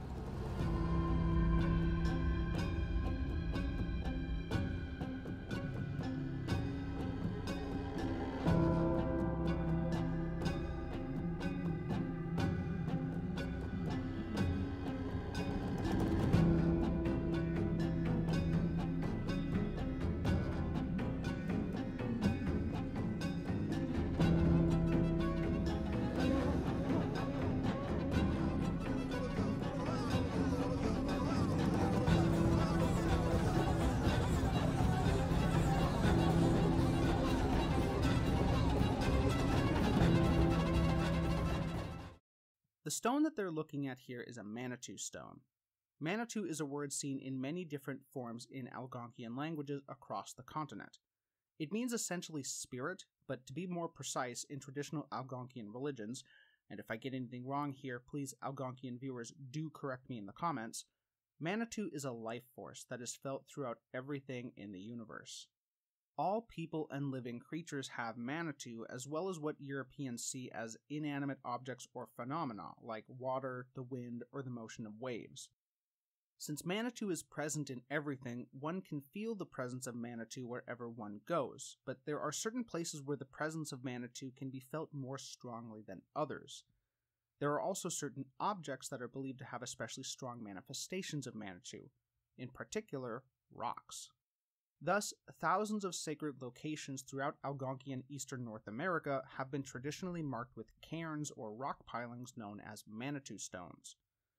The stone that they're looking at here is a Manitou stone. Manitou is a word seen in many different forms in Algonquian languages across the continent. It means essentially spirit, but to be more precise, in traditional Algonquian religions, and if I get anything wrong here, please Algonquian viewers do correct me in the comments, Manitou is a life force that is felt throughout everything in the universe. All people and living creatures have Manitou, as well as what Europeans see as inanimate objects or phenomena, like water, the wind, or the motion of waves. Since Manitou is present in everything, one can feel the presence of Manitou wherever one goes, but there are certain places where the presence of Manitou can be felt more strongly than others. There are also certain objects that are believed to have especially strong manifestations of Manitou, in particular, rocks. Thus, thousands of sacred locations throughout Algonquian eastern North America have been traditionally marked with cairns or rock pilings known as Manitou stones.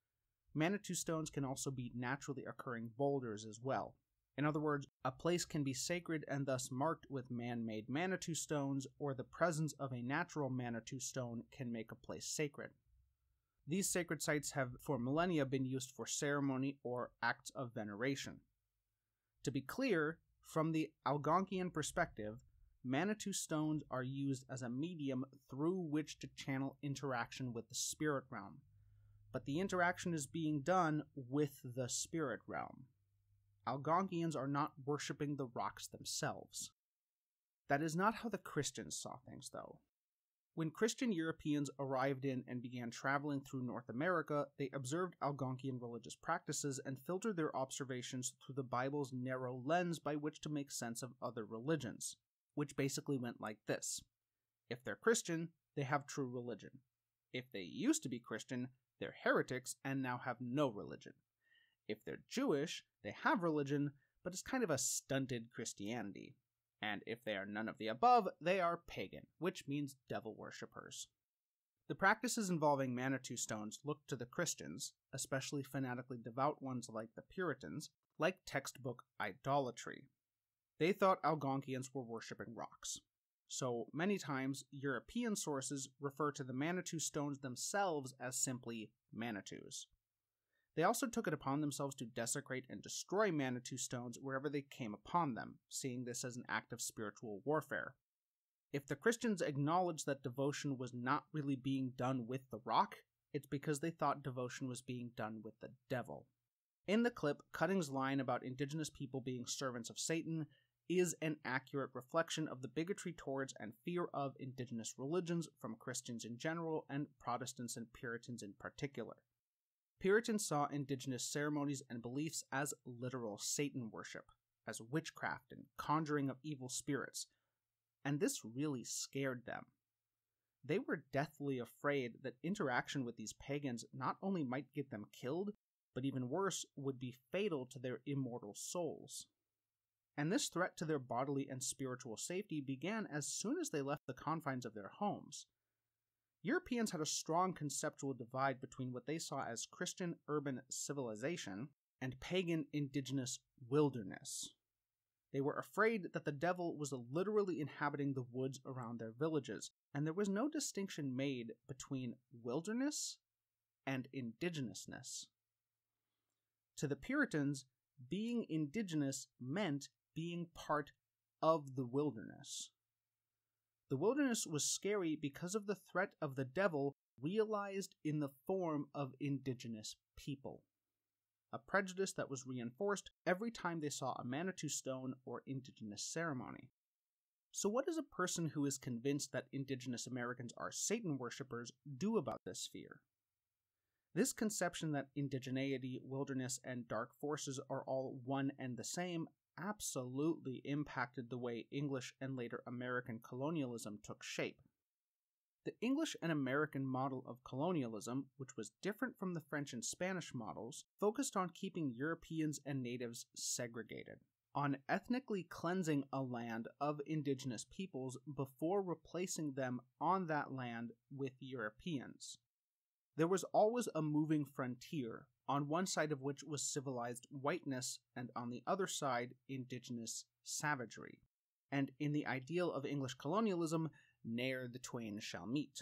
Manitou stones can also be naturally occurring boulders as well. In other words, a place can be sacred and thus marked with man-made Manitou stones, or the presence of a natural Manitou stone can make a place sacred. These sacred sites have for millennia been used for ceremony or acts of veneration. To be clear, from the Algonquian perspective, Manitou stones are used as a medium through which to channel interaction with the spirit realm, but the interaction is being done with the spirit realm. Algonquians are not worshipping the rocks themselves. That is not how the Christians saw things, though. When Christian Europeans arrived in and began traveling through North America, they observed Algonquian religious practices and filtered their observations through the Bible's narrow lens by which to make sense of other religions, which basically went like this. If they're Christian, they have true religion. If they used to be Christian, they're heretics and now have no religion. If they're Jewish, they have religion, but it's kind of a stunted Christianity. And if they are none of the above, they are pagan, which means devil worshippers. The practices involving Manitou stones looked to the Christians, especially fanatically devout ones like the Puritans, like textbook idolatry. They thought Algonquians were worshipping rocks. So many times, European sources refer to the Manitou stones themselves as simply Manitous. They also took it upon themselves to desecrate and destroy Manitou stones wherever they came upon them, seeing this as an act of spiritual warfare. If the Christians acknowledged that devotion was not really being done with the rock, it's because they thought devotion was being done with the devil. In the clip, Cutting's line about indigenous people being servants of Satan is an accurate reflection of the bigotry towards and fear of indigenous religions from Christians in general and Protestants and Puritans in particular. Puritans saw indigenous ceremonies and beliefs as literal Satan worship, as witchcraft and conjuring of evil spirits, and this really scared them. They were deathly afraid that interaction with these pagans not only might get them killed, but even worse, would be fatal to their immortal souls. And this threat to their bodily and spiritual safety began as soon as they left the confines of their homes. Europeans had a strong conceptual divide between what they saw as Christian urban civilization and pagan indigenous wilderness. They were afraid that the devil was literally inhabiting the woods around their villages, and there was no distinction made between wilderness and indigenousness. To the Puritans, being indigenous meant being part of the wilderness. The wilderness was scary because of the threat of the devil realized in the form of indigenous people, a prejudice that was reinforced every time they saw a Manitou stone or indigenous ceremony. So what does a person who is convinced that indigenous Americans are Satan worshippers do about this fear? This conception that indigeneity, wilderness, and dark forces are all one and the same absolutely impacted the way English and later American colonialism took shape. The English and American model of colonialism, which was different from the French and Spanish models, focused on keeping Europeans and natives segregated, on ethnically cleansing a land of indigenous peoples before replacing them on that land with Europeans. There was always a moving frontier, on one side of which was civilized whiteness, and on the other side, indigenous savagery. And in the ideal of English colonialism, ne'er the twain shall meet.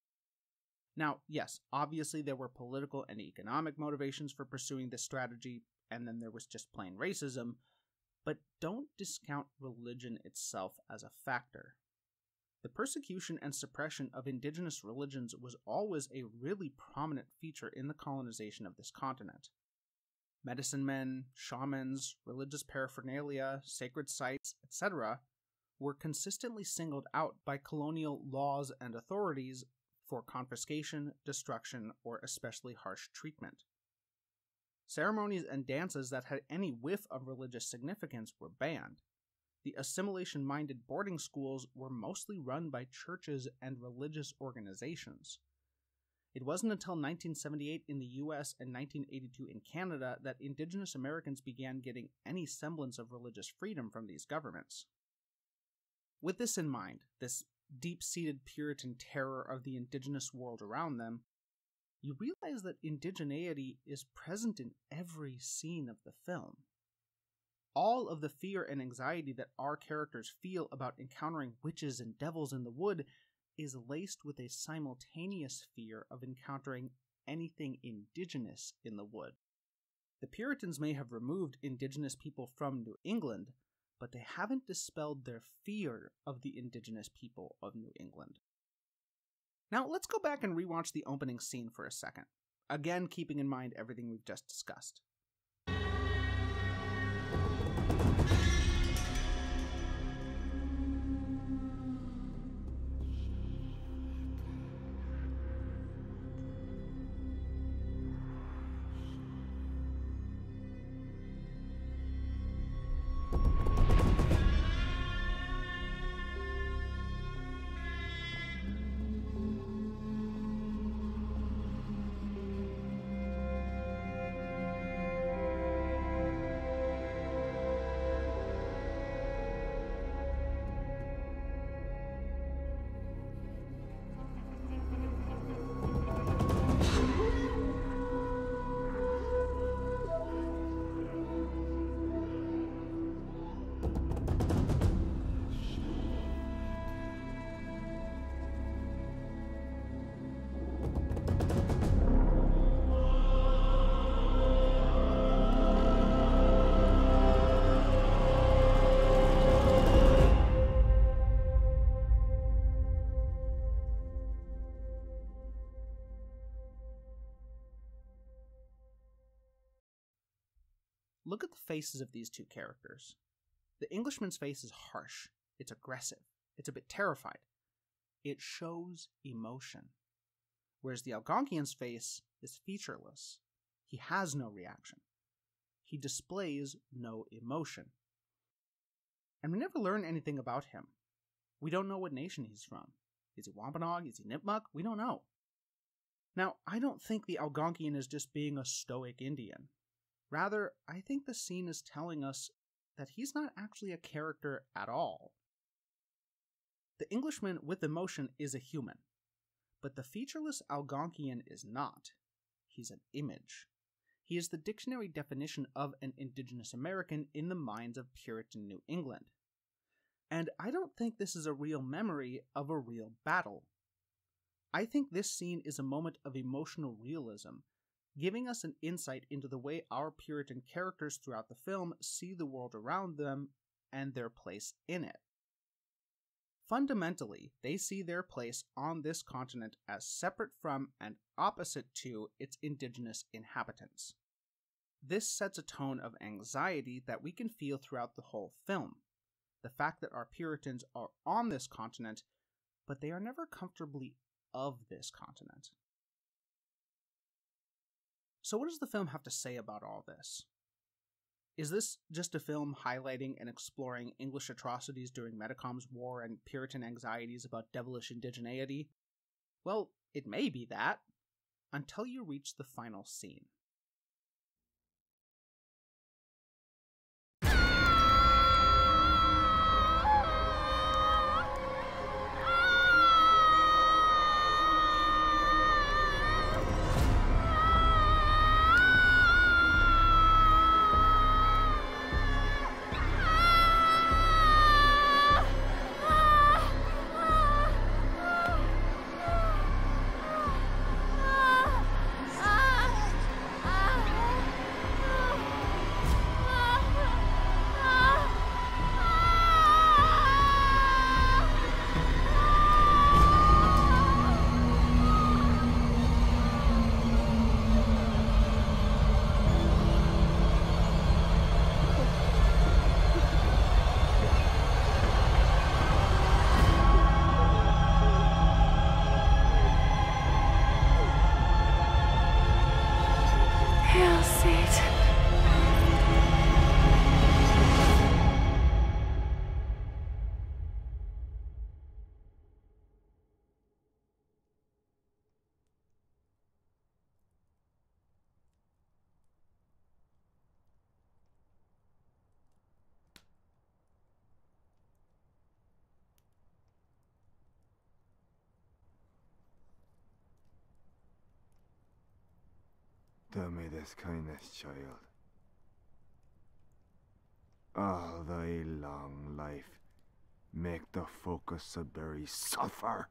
Now, yes, obviously there were political and economic motivations for pursuing this strategy, and then there was just plain racism, but don't discount religion itself as a factor. The persecution and suppression of indigenous religions was always a really prominent feature in the colonization of this continent. Medicine men, shamans, religious paraphernalia, sacred sites, et cetera were consistently singled out by colonial laws and authorities for confiscation, destruction, or especially harsh treatment. Ceremonies and dances that had any whiff of religious significance were banned. The assimilation-minded boarding schools were mostly run by churches and religious organizations. It wasn't until nineteen seventy-eight in the U S and nineteen eighty-two in Canada that indigenous Americans began getting any semblance of religious freedom from these governments. With this in mind, this deep-seated Puritan terror of the indigenous world around them, you realize that indigeneity is present in every scene of the film. All of the fear and anxiety that our characters feel about encountering witches and devils in the wood is laced with a simultaneous fear of encountering anything indigenous in the wood. The Puritans may have removed indigenous people from New England, but they haven't dispelled their fear of the indigenous people of New England. Now let's go back and rewatch the opening scene for a second, again keeping in mind everything we've just discussed. look at the faces of these two characters. The Englishman's face is harsh, it's aggressive, it's a bit terrified. It shows emotion. Whereas the Algonquian's face is featureless. He has no reaction. He displays no emotion. And we never learn anything about him. We don't know what nation he's from. Is he Wampanoag? Is he Nipmuc? We don't know. Now, I don't think the Algonquian is just being a stoic Indian. Rather, I think the scene is telling us that he's not actually a character at all. The Englishman with emotion is a human, but the featureless Algonquian is not. He's an image. He is the dictionary definition of an Indigenous American in the minds of Puritan New England. And I don't think this is a real memory of a real battle. I think this scene is a moment of emotional realism, giving us an insight into the way our Puritan characters throughout the film see the world around them and their place in it. Fundamentally, they see their place on this continent as separate from and opposite to its indigenous inhabitants. This sets a tone of anxiety that we can feel throughout the whole film. The fact that our Puritans are on this continent, but they are never comfortably of this continent. So what does the film have to say about all this? Is this just a film highlighting and exploring English atrocities during Metacom's war and Puritan anxieties about devilish indigeneity? Well, it may be that, until you reach the final scene. Do me this kindness, child. All thy long life, make the folk of Sudbury suffer.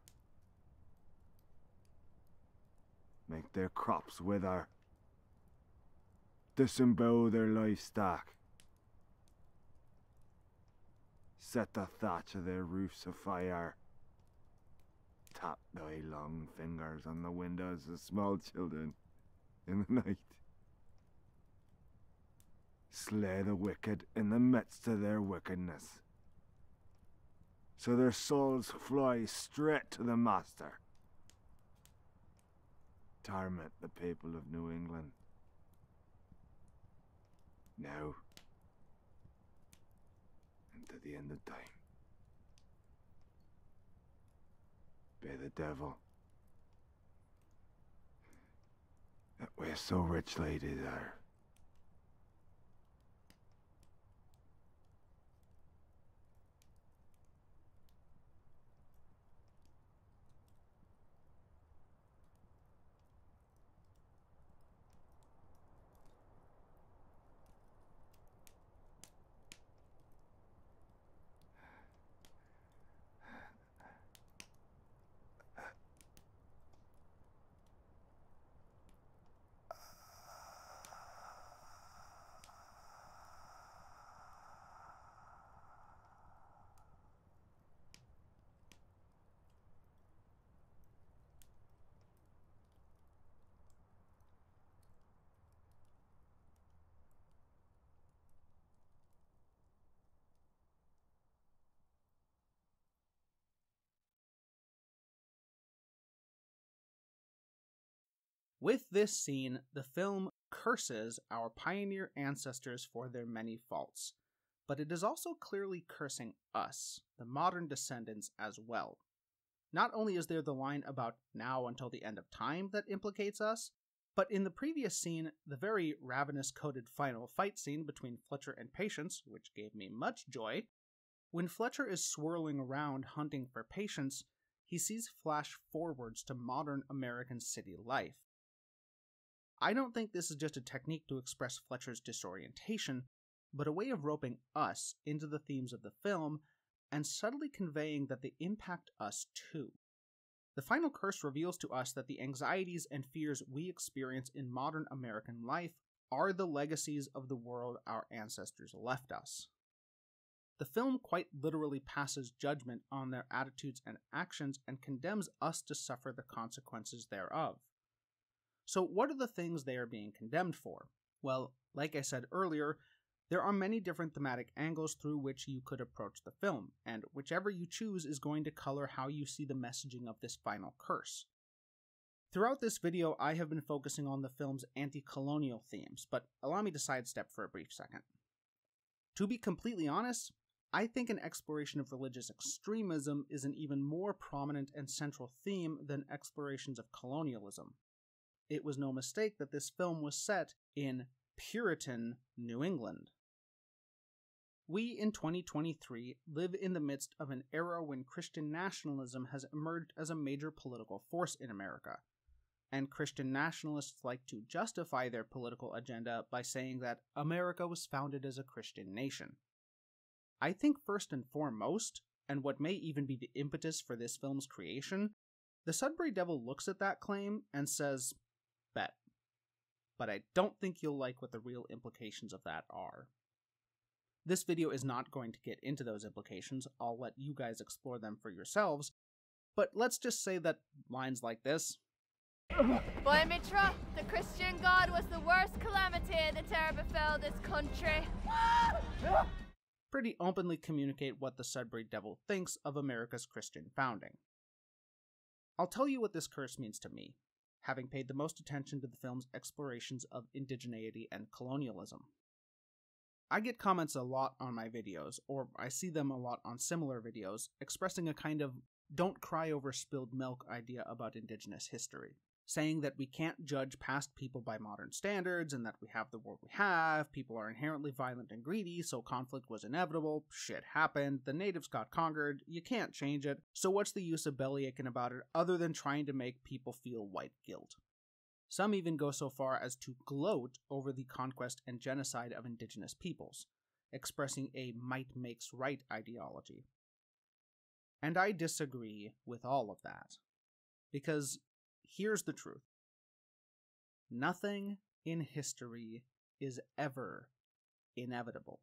Make their crops wither. Disembowel their livestock. Set the thatch of their roofs afire. Tap thy long fingers on the windows of small children in the night. Slay the wicked in the midst of their wickedness, so their souls fly straight to the Master. Torment the people of New England. Now, and to the end of time. By the devil, that we're so rich ladies are. With this scene, the film curses our pioneer ancestors for their many faults, but it is also clearly cursing us, the modern descendants, as well. Not only is there the line about now until the end of time that implicates us, but in the previous scene, the very ravenous-coded final fight scene between Fletcher and Patience, which gave me much joy, when Fletcher is swirling around hunting for Patience, he sees flash forwards to modern American city life. I don't think this is just a technique to express Fletcher's disorientation, but a way of roping us into the themes of the film and subtly conveying that they impact us too. The final curse reveals to us that the anxieties and fears we experience in modern American life are the legacies of the world our ancestors left us. The film quite literally passes judgment on their attitudes and actions and condemns us to suffer the consequences thereof. So what are the things they are being condemned for? Well, like I said earlier, there are many different thematic angles through which you could approach the film, and whichever you choose is going to color how you see the messaging of this final curse. Throughout this video, I have been focusing on the film's anti-colonial themes, but allow me to sidestep for a brief second. To be completely honest, I think an exploration of religious extremism is an even more prominent and central theme than explorations of colonialism. It was no mistake that this film was set in Puritan New England. We, in twenty twenty-three, live in the midst of an era when Christian nationalism has emerged as a major political force in America, and Christian nationalists like to justify their political agenda by saying that America was founded as a Christian nation. I think first and foremost, and what may even be the impetus for this film's creation, the Sudbury Devil looks at that claim and says, bet. But I don't think you'll like what the real implications of that are. This video is not going to get into those implications, I'll let you guys explore them for yourselves, but let's just say that lines like this, By Mitra, the Christian God was the worst calamity that ever befell this country. pretty openly communicate what the Sudbury Devil thinks of America's Christian founding. I'll tell you what this curse means to me, having paid the most attention to the film's explorations of indigeneity and colonialism. I get comments a lot on my videos, or I see them a lot on similar videos, expressing a kind of don't cry over spilled milk idea about indigenous history, saying that we can't judge past people by modern standards and that we have the world we have, people are inherently violent and greedy, so conflict was inevitable, shit happened, the natives got conquered, you can't change it, so what's the use of bellyaching about it other than trying to make people feel white guilt? Some even go so far as to gloat over the conquest and genocide of indigenous peoples, expressing a might makes right ideology. And I disagree with all of that, because here's the truth. Nothing in history is ever inevitable.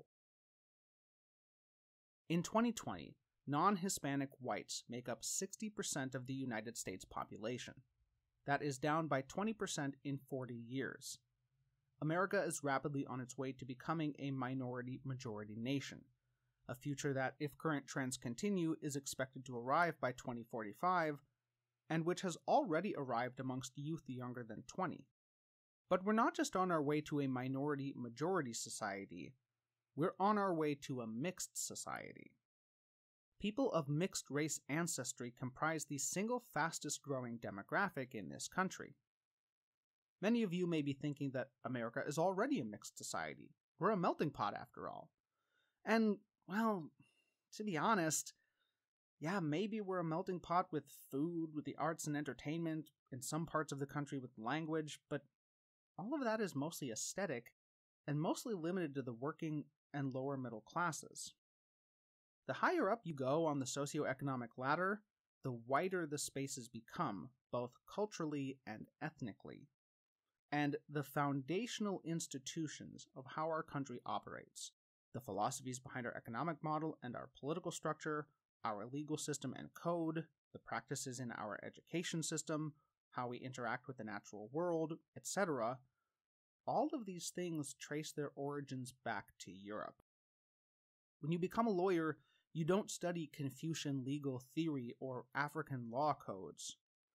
In twenty twenty, non-Hispanic whites make up sixty percent of the United States population. That is down by twenty percent in forty years. America is rapidly on its way to becoming a minority-majority nation, a future that, if current trends continue, is expected to arrive by twenty forty-five, and which has already arrived amongst youth younger than twenty. But we're not just on our way to a minority-majority society, we're on our way to a mixed society. People of mixed race ancestry comprise the single fastest growing demographic in this country. Many of you may be thinking that America is already a mixed society. We're a melting pot after all. And, well, to be honest, yeah, maybe we're a melting pot with food, with the arts and entertainment, in some parts of the country with language, but all of that is mostly aesthetic and mostly limited to the working and lower middle classes. The higher up you go on the socioeconomic ladder, the wider the spaces become, both culturally and ethnically. And the foundational institutions of how our country operates, the philosophies behind our economic model and our political structure, our legal system and code, the practices in our education system, how we interact with the natural world, et cetera, all of these things trace their origins back to Europe. When you become a lawyer, you don't study Confucian legal theory or African law codes.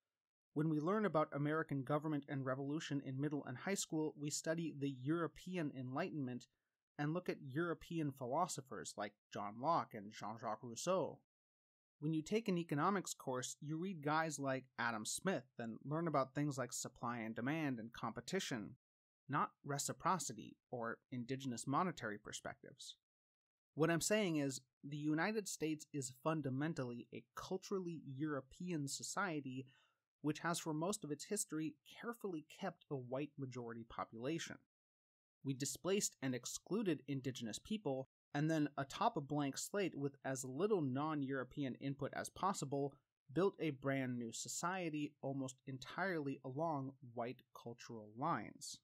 When we learn about American government and revolution in middle and high school, we study the European Enlightenment and look at European philosophers like John Locke and Jean-Jacques Rousseau. When you take an economics course, you read guys like Adam Smith and learn about things like supply and demand and competition, not reciprocity or indigenous monetary perspectives. What I'm saying is, the United States is fundamentally a culturally European society which has for most of its history carefully kept a white majority population. We displaced and excluded indigenous people, and then atop a blank slate with as little non-European input as possible, built a brand new society almost entirely along white cultural lines.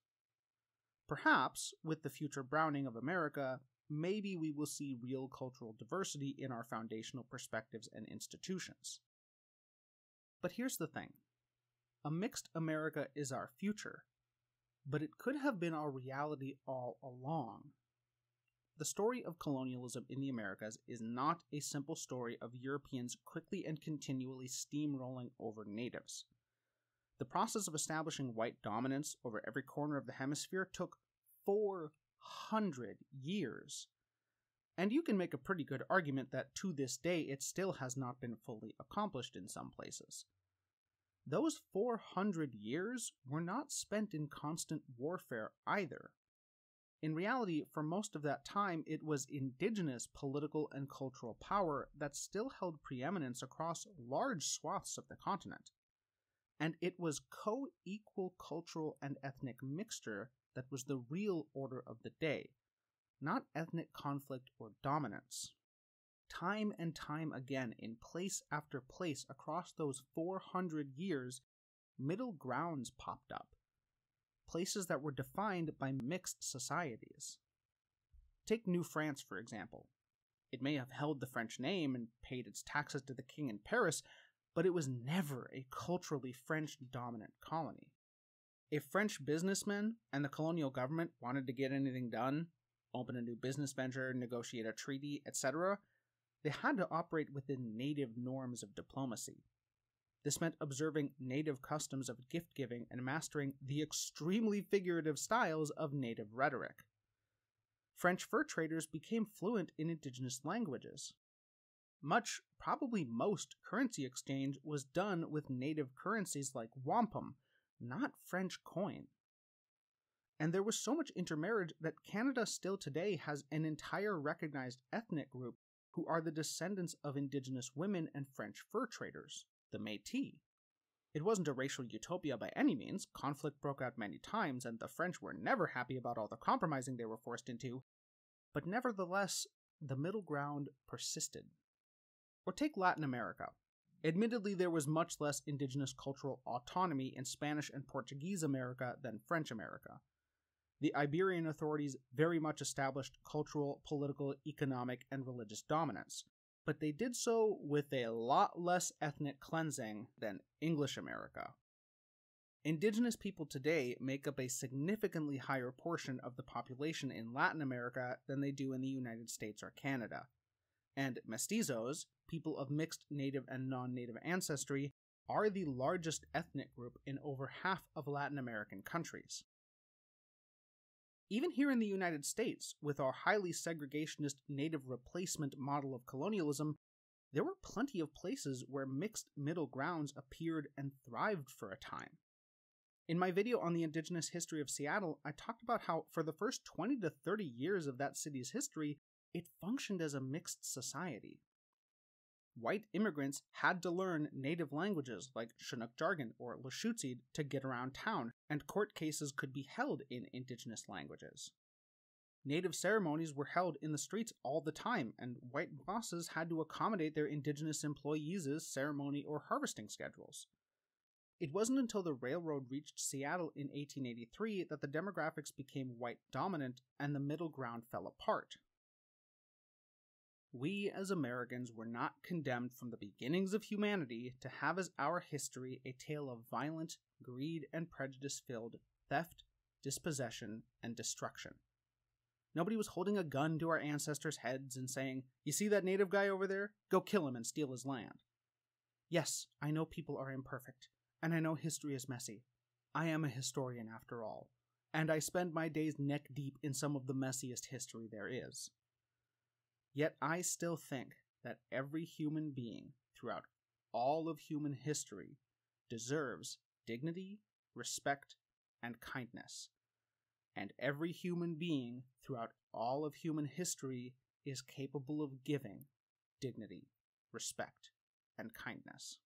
Perhaps, with the future Browning of America, maybe we will see real cultural diversity in our foundational perspectives and institutions. But here's the thing. A mixed America is our future, but it could have been our reality all along. The story of colonialism in the Americas is not a simple story of Europeans quickly and continually steamrolling over natives. The process of establishing white dominance over every corner of the hemisphere took four hundred years. And you can make a pretty good argument that to this day it still has not been fully accomplished in some places. Those four hundred years were not spent in constant warfare either. In reality, for most of that time, it was indigenous political and cultural power that still held preeminence across large swaths of the continent. And it was co-equal cultural and ethnic mixture that was the real order of the day, not ethnic conflict or dominance. Time and time again, in place after place across those four hundred years, middle grounds popped up. Places that were defined by mixed societies. Take New France, for example. It may have held the French name and paid its taxes to the king in Paris, but it was never a culturally French-dominant colony. If French businessmen and the colonial government wanted to get anything done, open a new business venture, negotiate a treaty, et cetera, they had to operate within native norms of diplomacy. This meant observing native customs of gift-giving and mastering the extremely figurative styles of native rhetoric. French fur traders became fluent in indigenous languages. Much, probably most, currency exchange was done with native currencies like wampum, not French coin. And there was so much intermarriage that Canada still today has an entire recognized ethnic group who are the descendants of indigenous women and French fur traders, the Métis. It wasn't a racial utopia by any means. Conflict broke out many times, and the French were never happy about all the compromising they were forced into, but nevertheless, the middle ground persisted. Or take Latin America. Admittedly, there was much less indigenous cultural autonomy in Spanish and Portuguese America than French America. The Iberian authorities very much established cultural, political, economic, and religious dominance, but they did so with a lot less ethnic cleansing than English America. Indigenous people today make up a significantly higher portion of the population in Latin America than they do in the United States or Canada. And mestizos, people of mixed native and non-native ancestry, are the largest ethnic group in over half of Latin American countries. Even here in the United States, with our highly segregationist native replacement model of colonialism, there were plenty of places where mixed middle grounds appeared and thrived for a time. In my video on the indigenous history of Seattle, I talked about how for the first twenty to thirty years of that city's history, it functioned as a mixed society. White immigrants had to learn native languages like Chinook jargon or Lushootseed to get around town, and court cases could be held in indigenous languages. Native ceremonies were held in the streets all the time, and white bosses had to accommodate their indigenous employees' ceremony or harvesting schedules. It wasn't until the railroad reached Seattle in eighteen eighty-three that the demographics became white dominant and the middle ground fell apart. We as Americans were not condemned from the beginnings of humanity to have as our history a tale of violent, greed, and prejudice-filled theft, dispossession, and destruction. Nobody was holding a gun to our ancestors' heads and saying, "You see that native guy over there? Go kill him and steal his land." Yes, I know people are imperfect, And I know history is messy. I am a historian after all, and I spend my days neck deep in some of the messiest history there is. Yet I still think that every human being throughout all of human history deserves dignity, respect, and kindness. And every human being throughout all of human history is capable of giving dignity, respect, and kindness.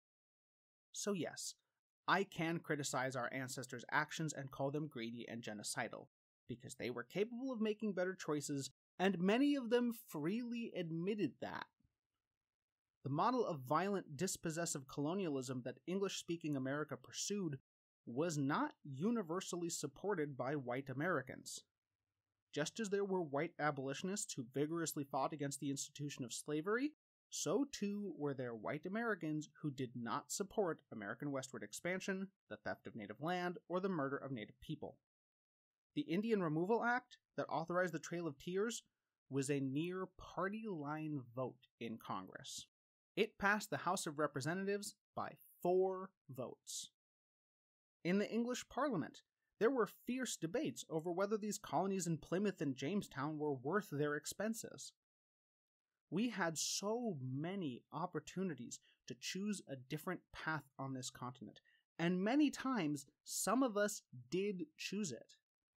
So yes, I can criticize our ancestors' actions and call them greedy and genocidal, because they were capable of making better choices, and many of them freely admitted that. The model of violent, dispossessive colonialism that English-speaking America pursued was not universally supported by white Americans. Just as there were white abolitionists who vigorously fought against the institution of slavery, so too were there white Americans who did not support American westward expansion, the theft of native land, or the murder of native people. The Indian Removal Act that authorized the Trail of Tears was a near party-line vote in Congress. It passed the House of Representatives by four votes. In the English Parliament, there were fierce debates over whether these colonies in Plymouth and Jamestown were worth their expenses. We had so many opportunities to choose a different path on this continent, and many times some of us did choose it.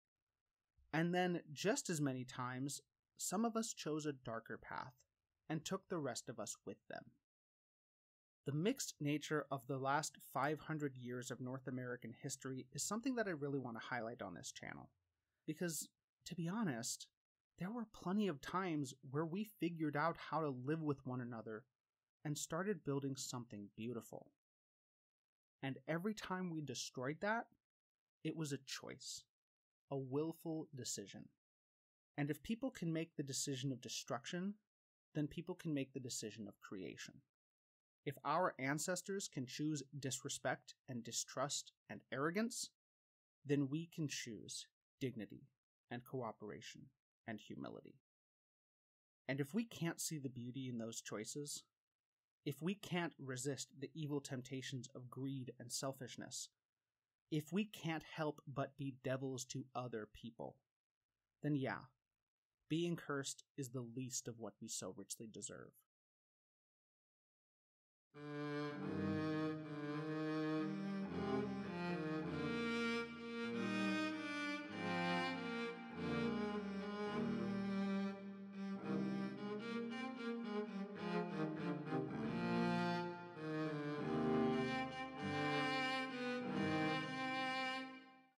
And then, just as many times, some of us chose a darker path and took the rest of us with them. The mixed nature of the last five hundred years of North American history is something that I really want to highlight on this channel. Because, to be honest, there were plenty of times where we figured out how to live with one another and started building something beautiful. And every time we destroyed that, it was a choice, a willful decision. And if people can make the decision of destruction, then people can make the decision of creation. If our ancestors can choose disrespect and distrust and arrogance, then we can choose dignity and cooperation and humility. And if we can't see the beauty in those choices, if we can't resist the evil temptations of greed and selfishness, if we can't help but be devils to other people, then yeah, being cursed is the least of what we so richly deserve. Mm-hmm.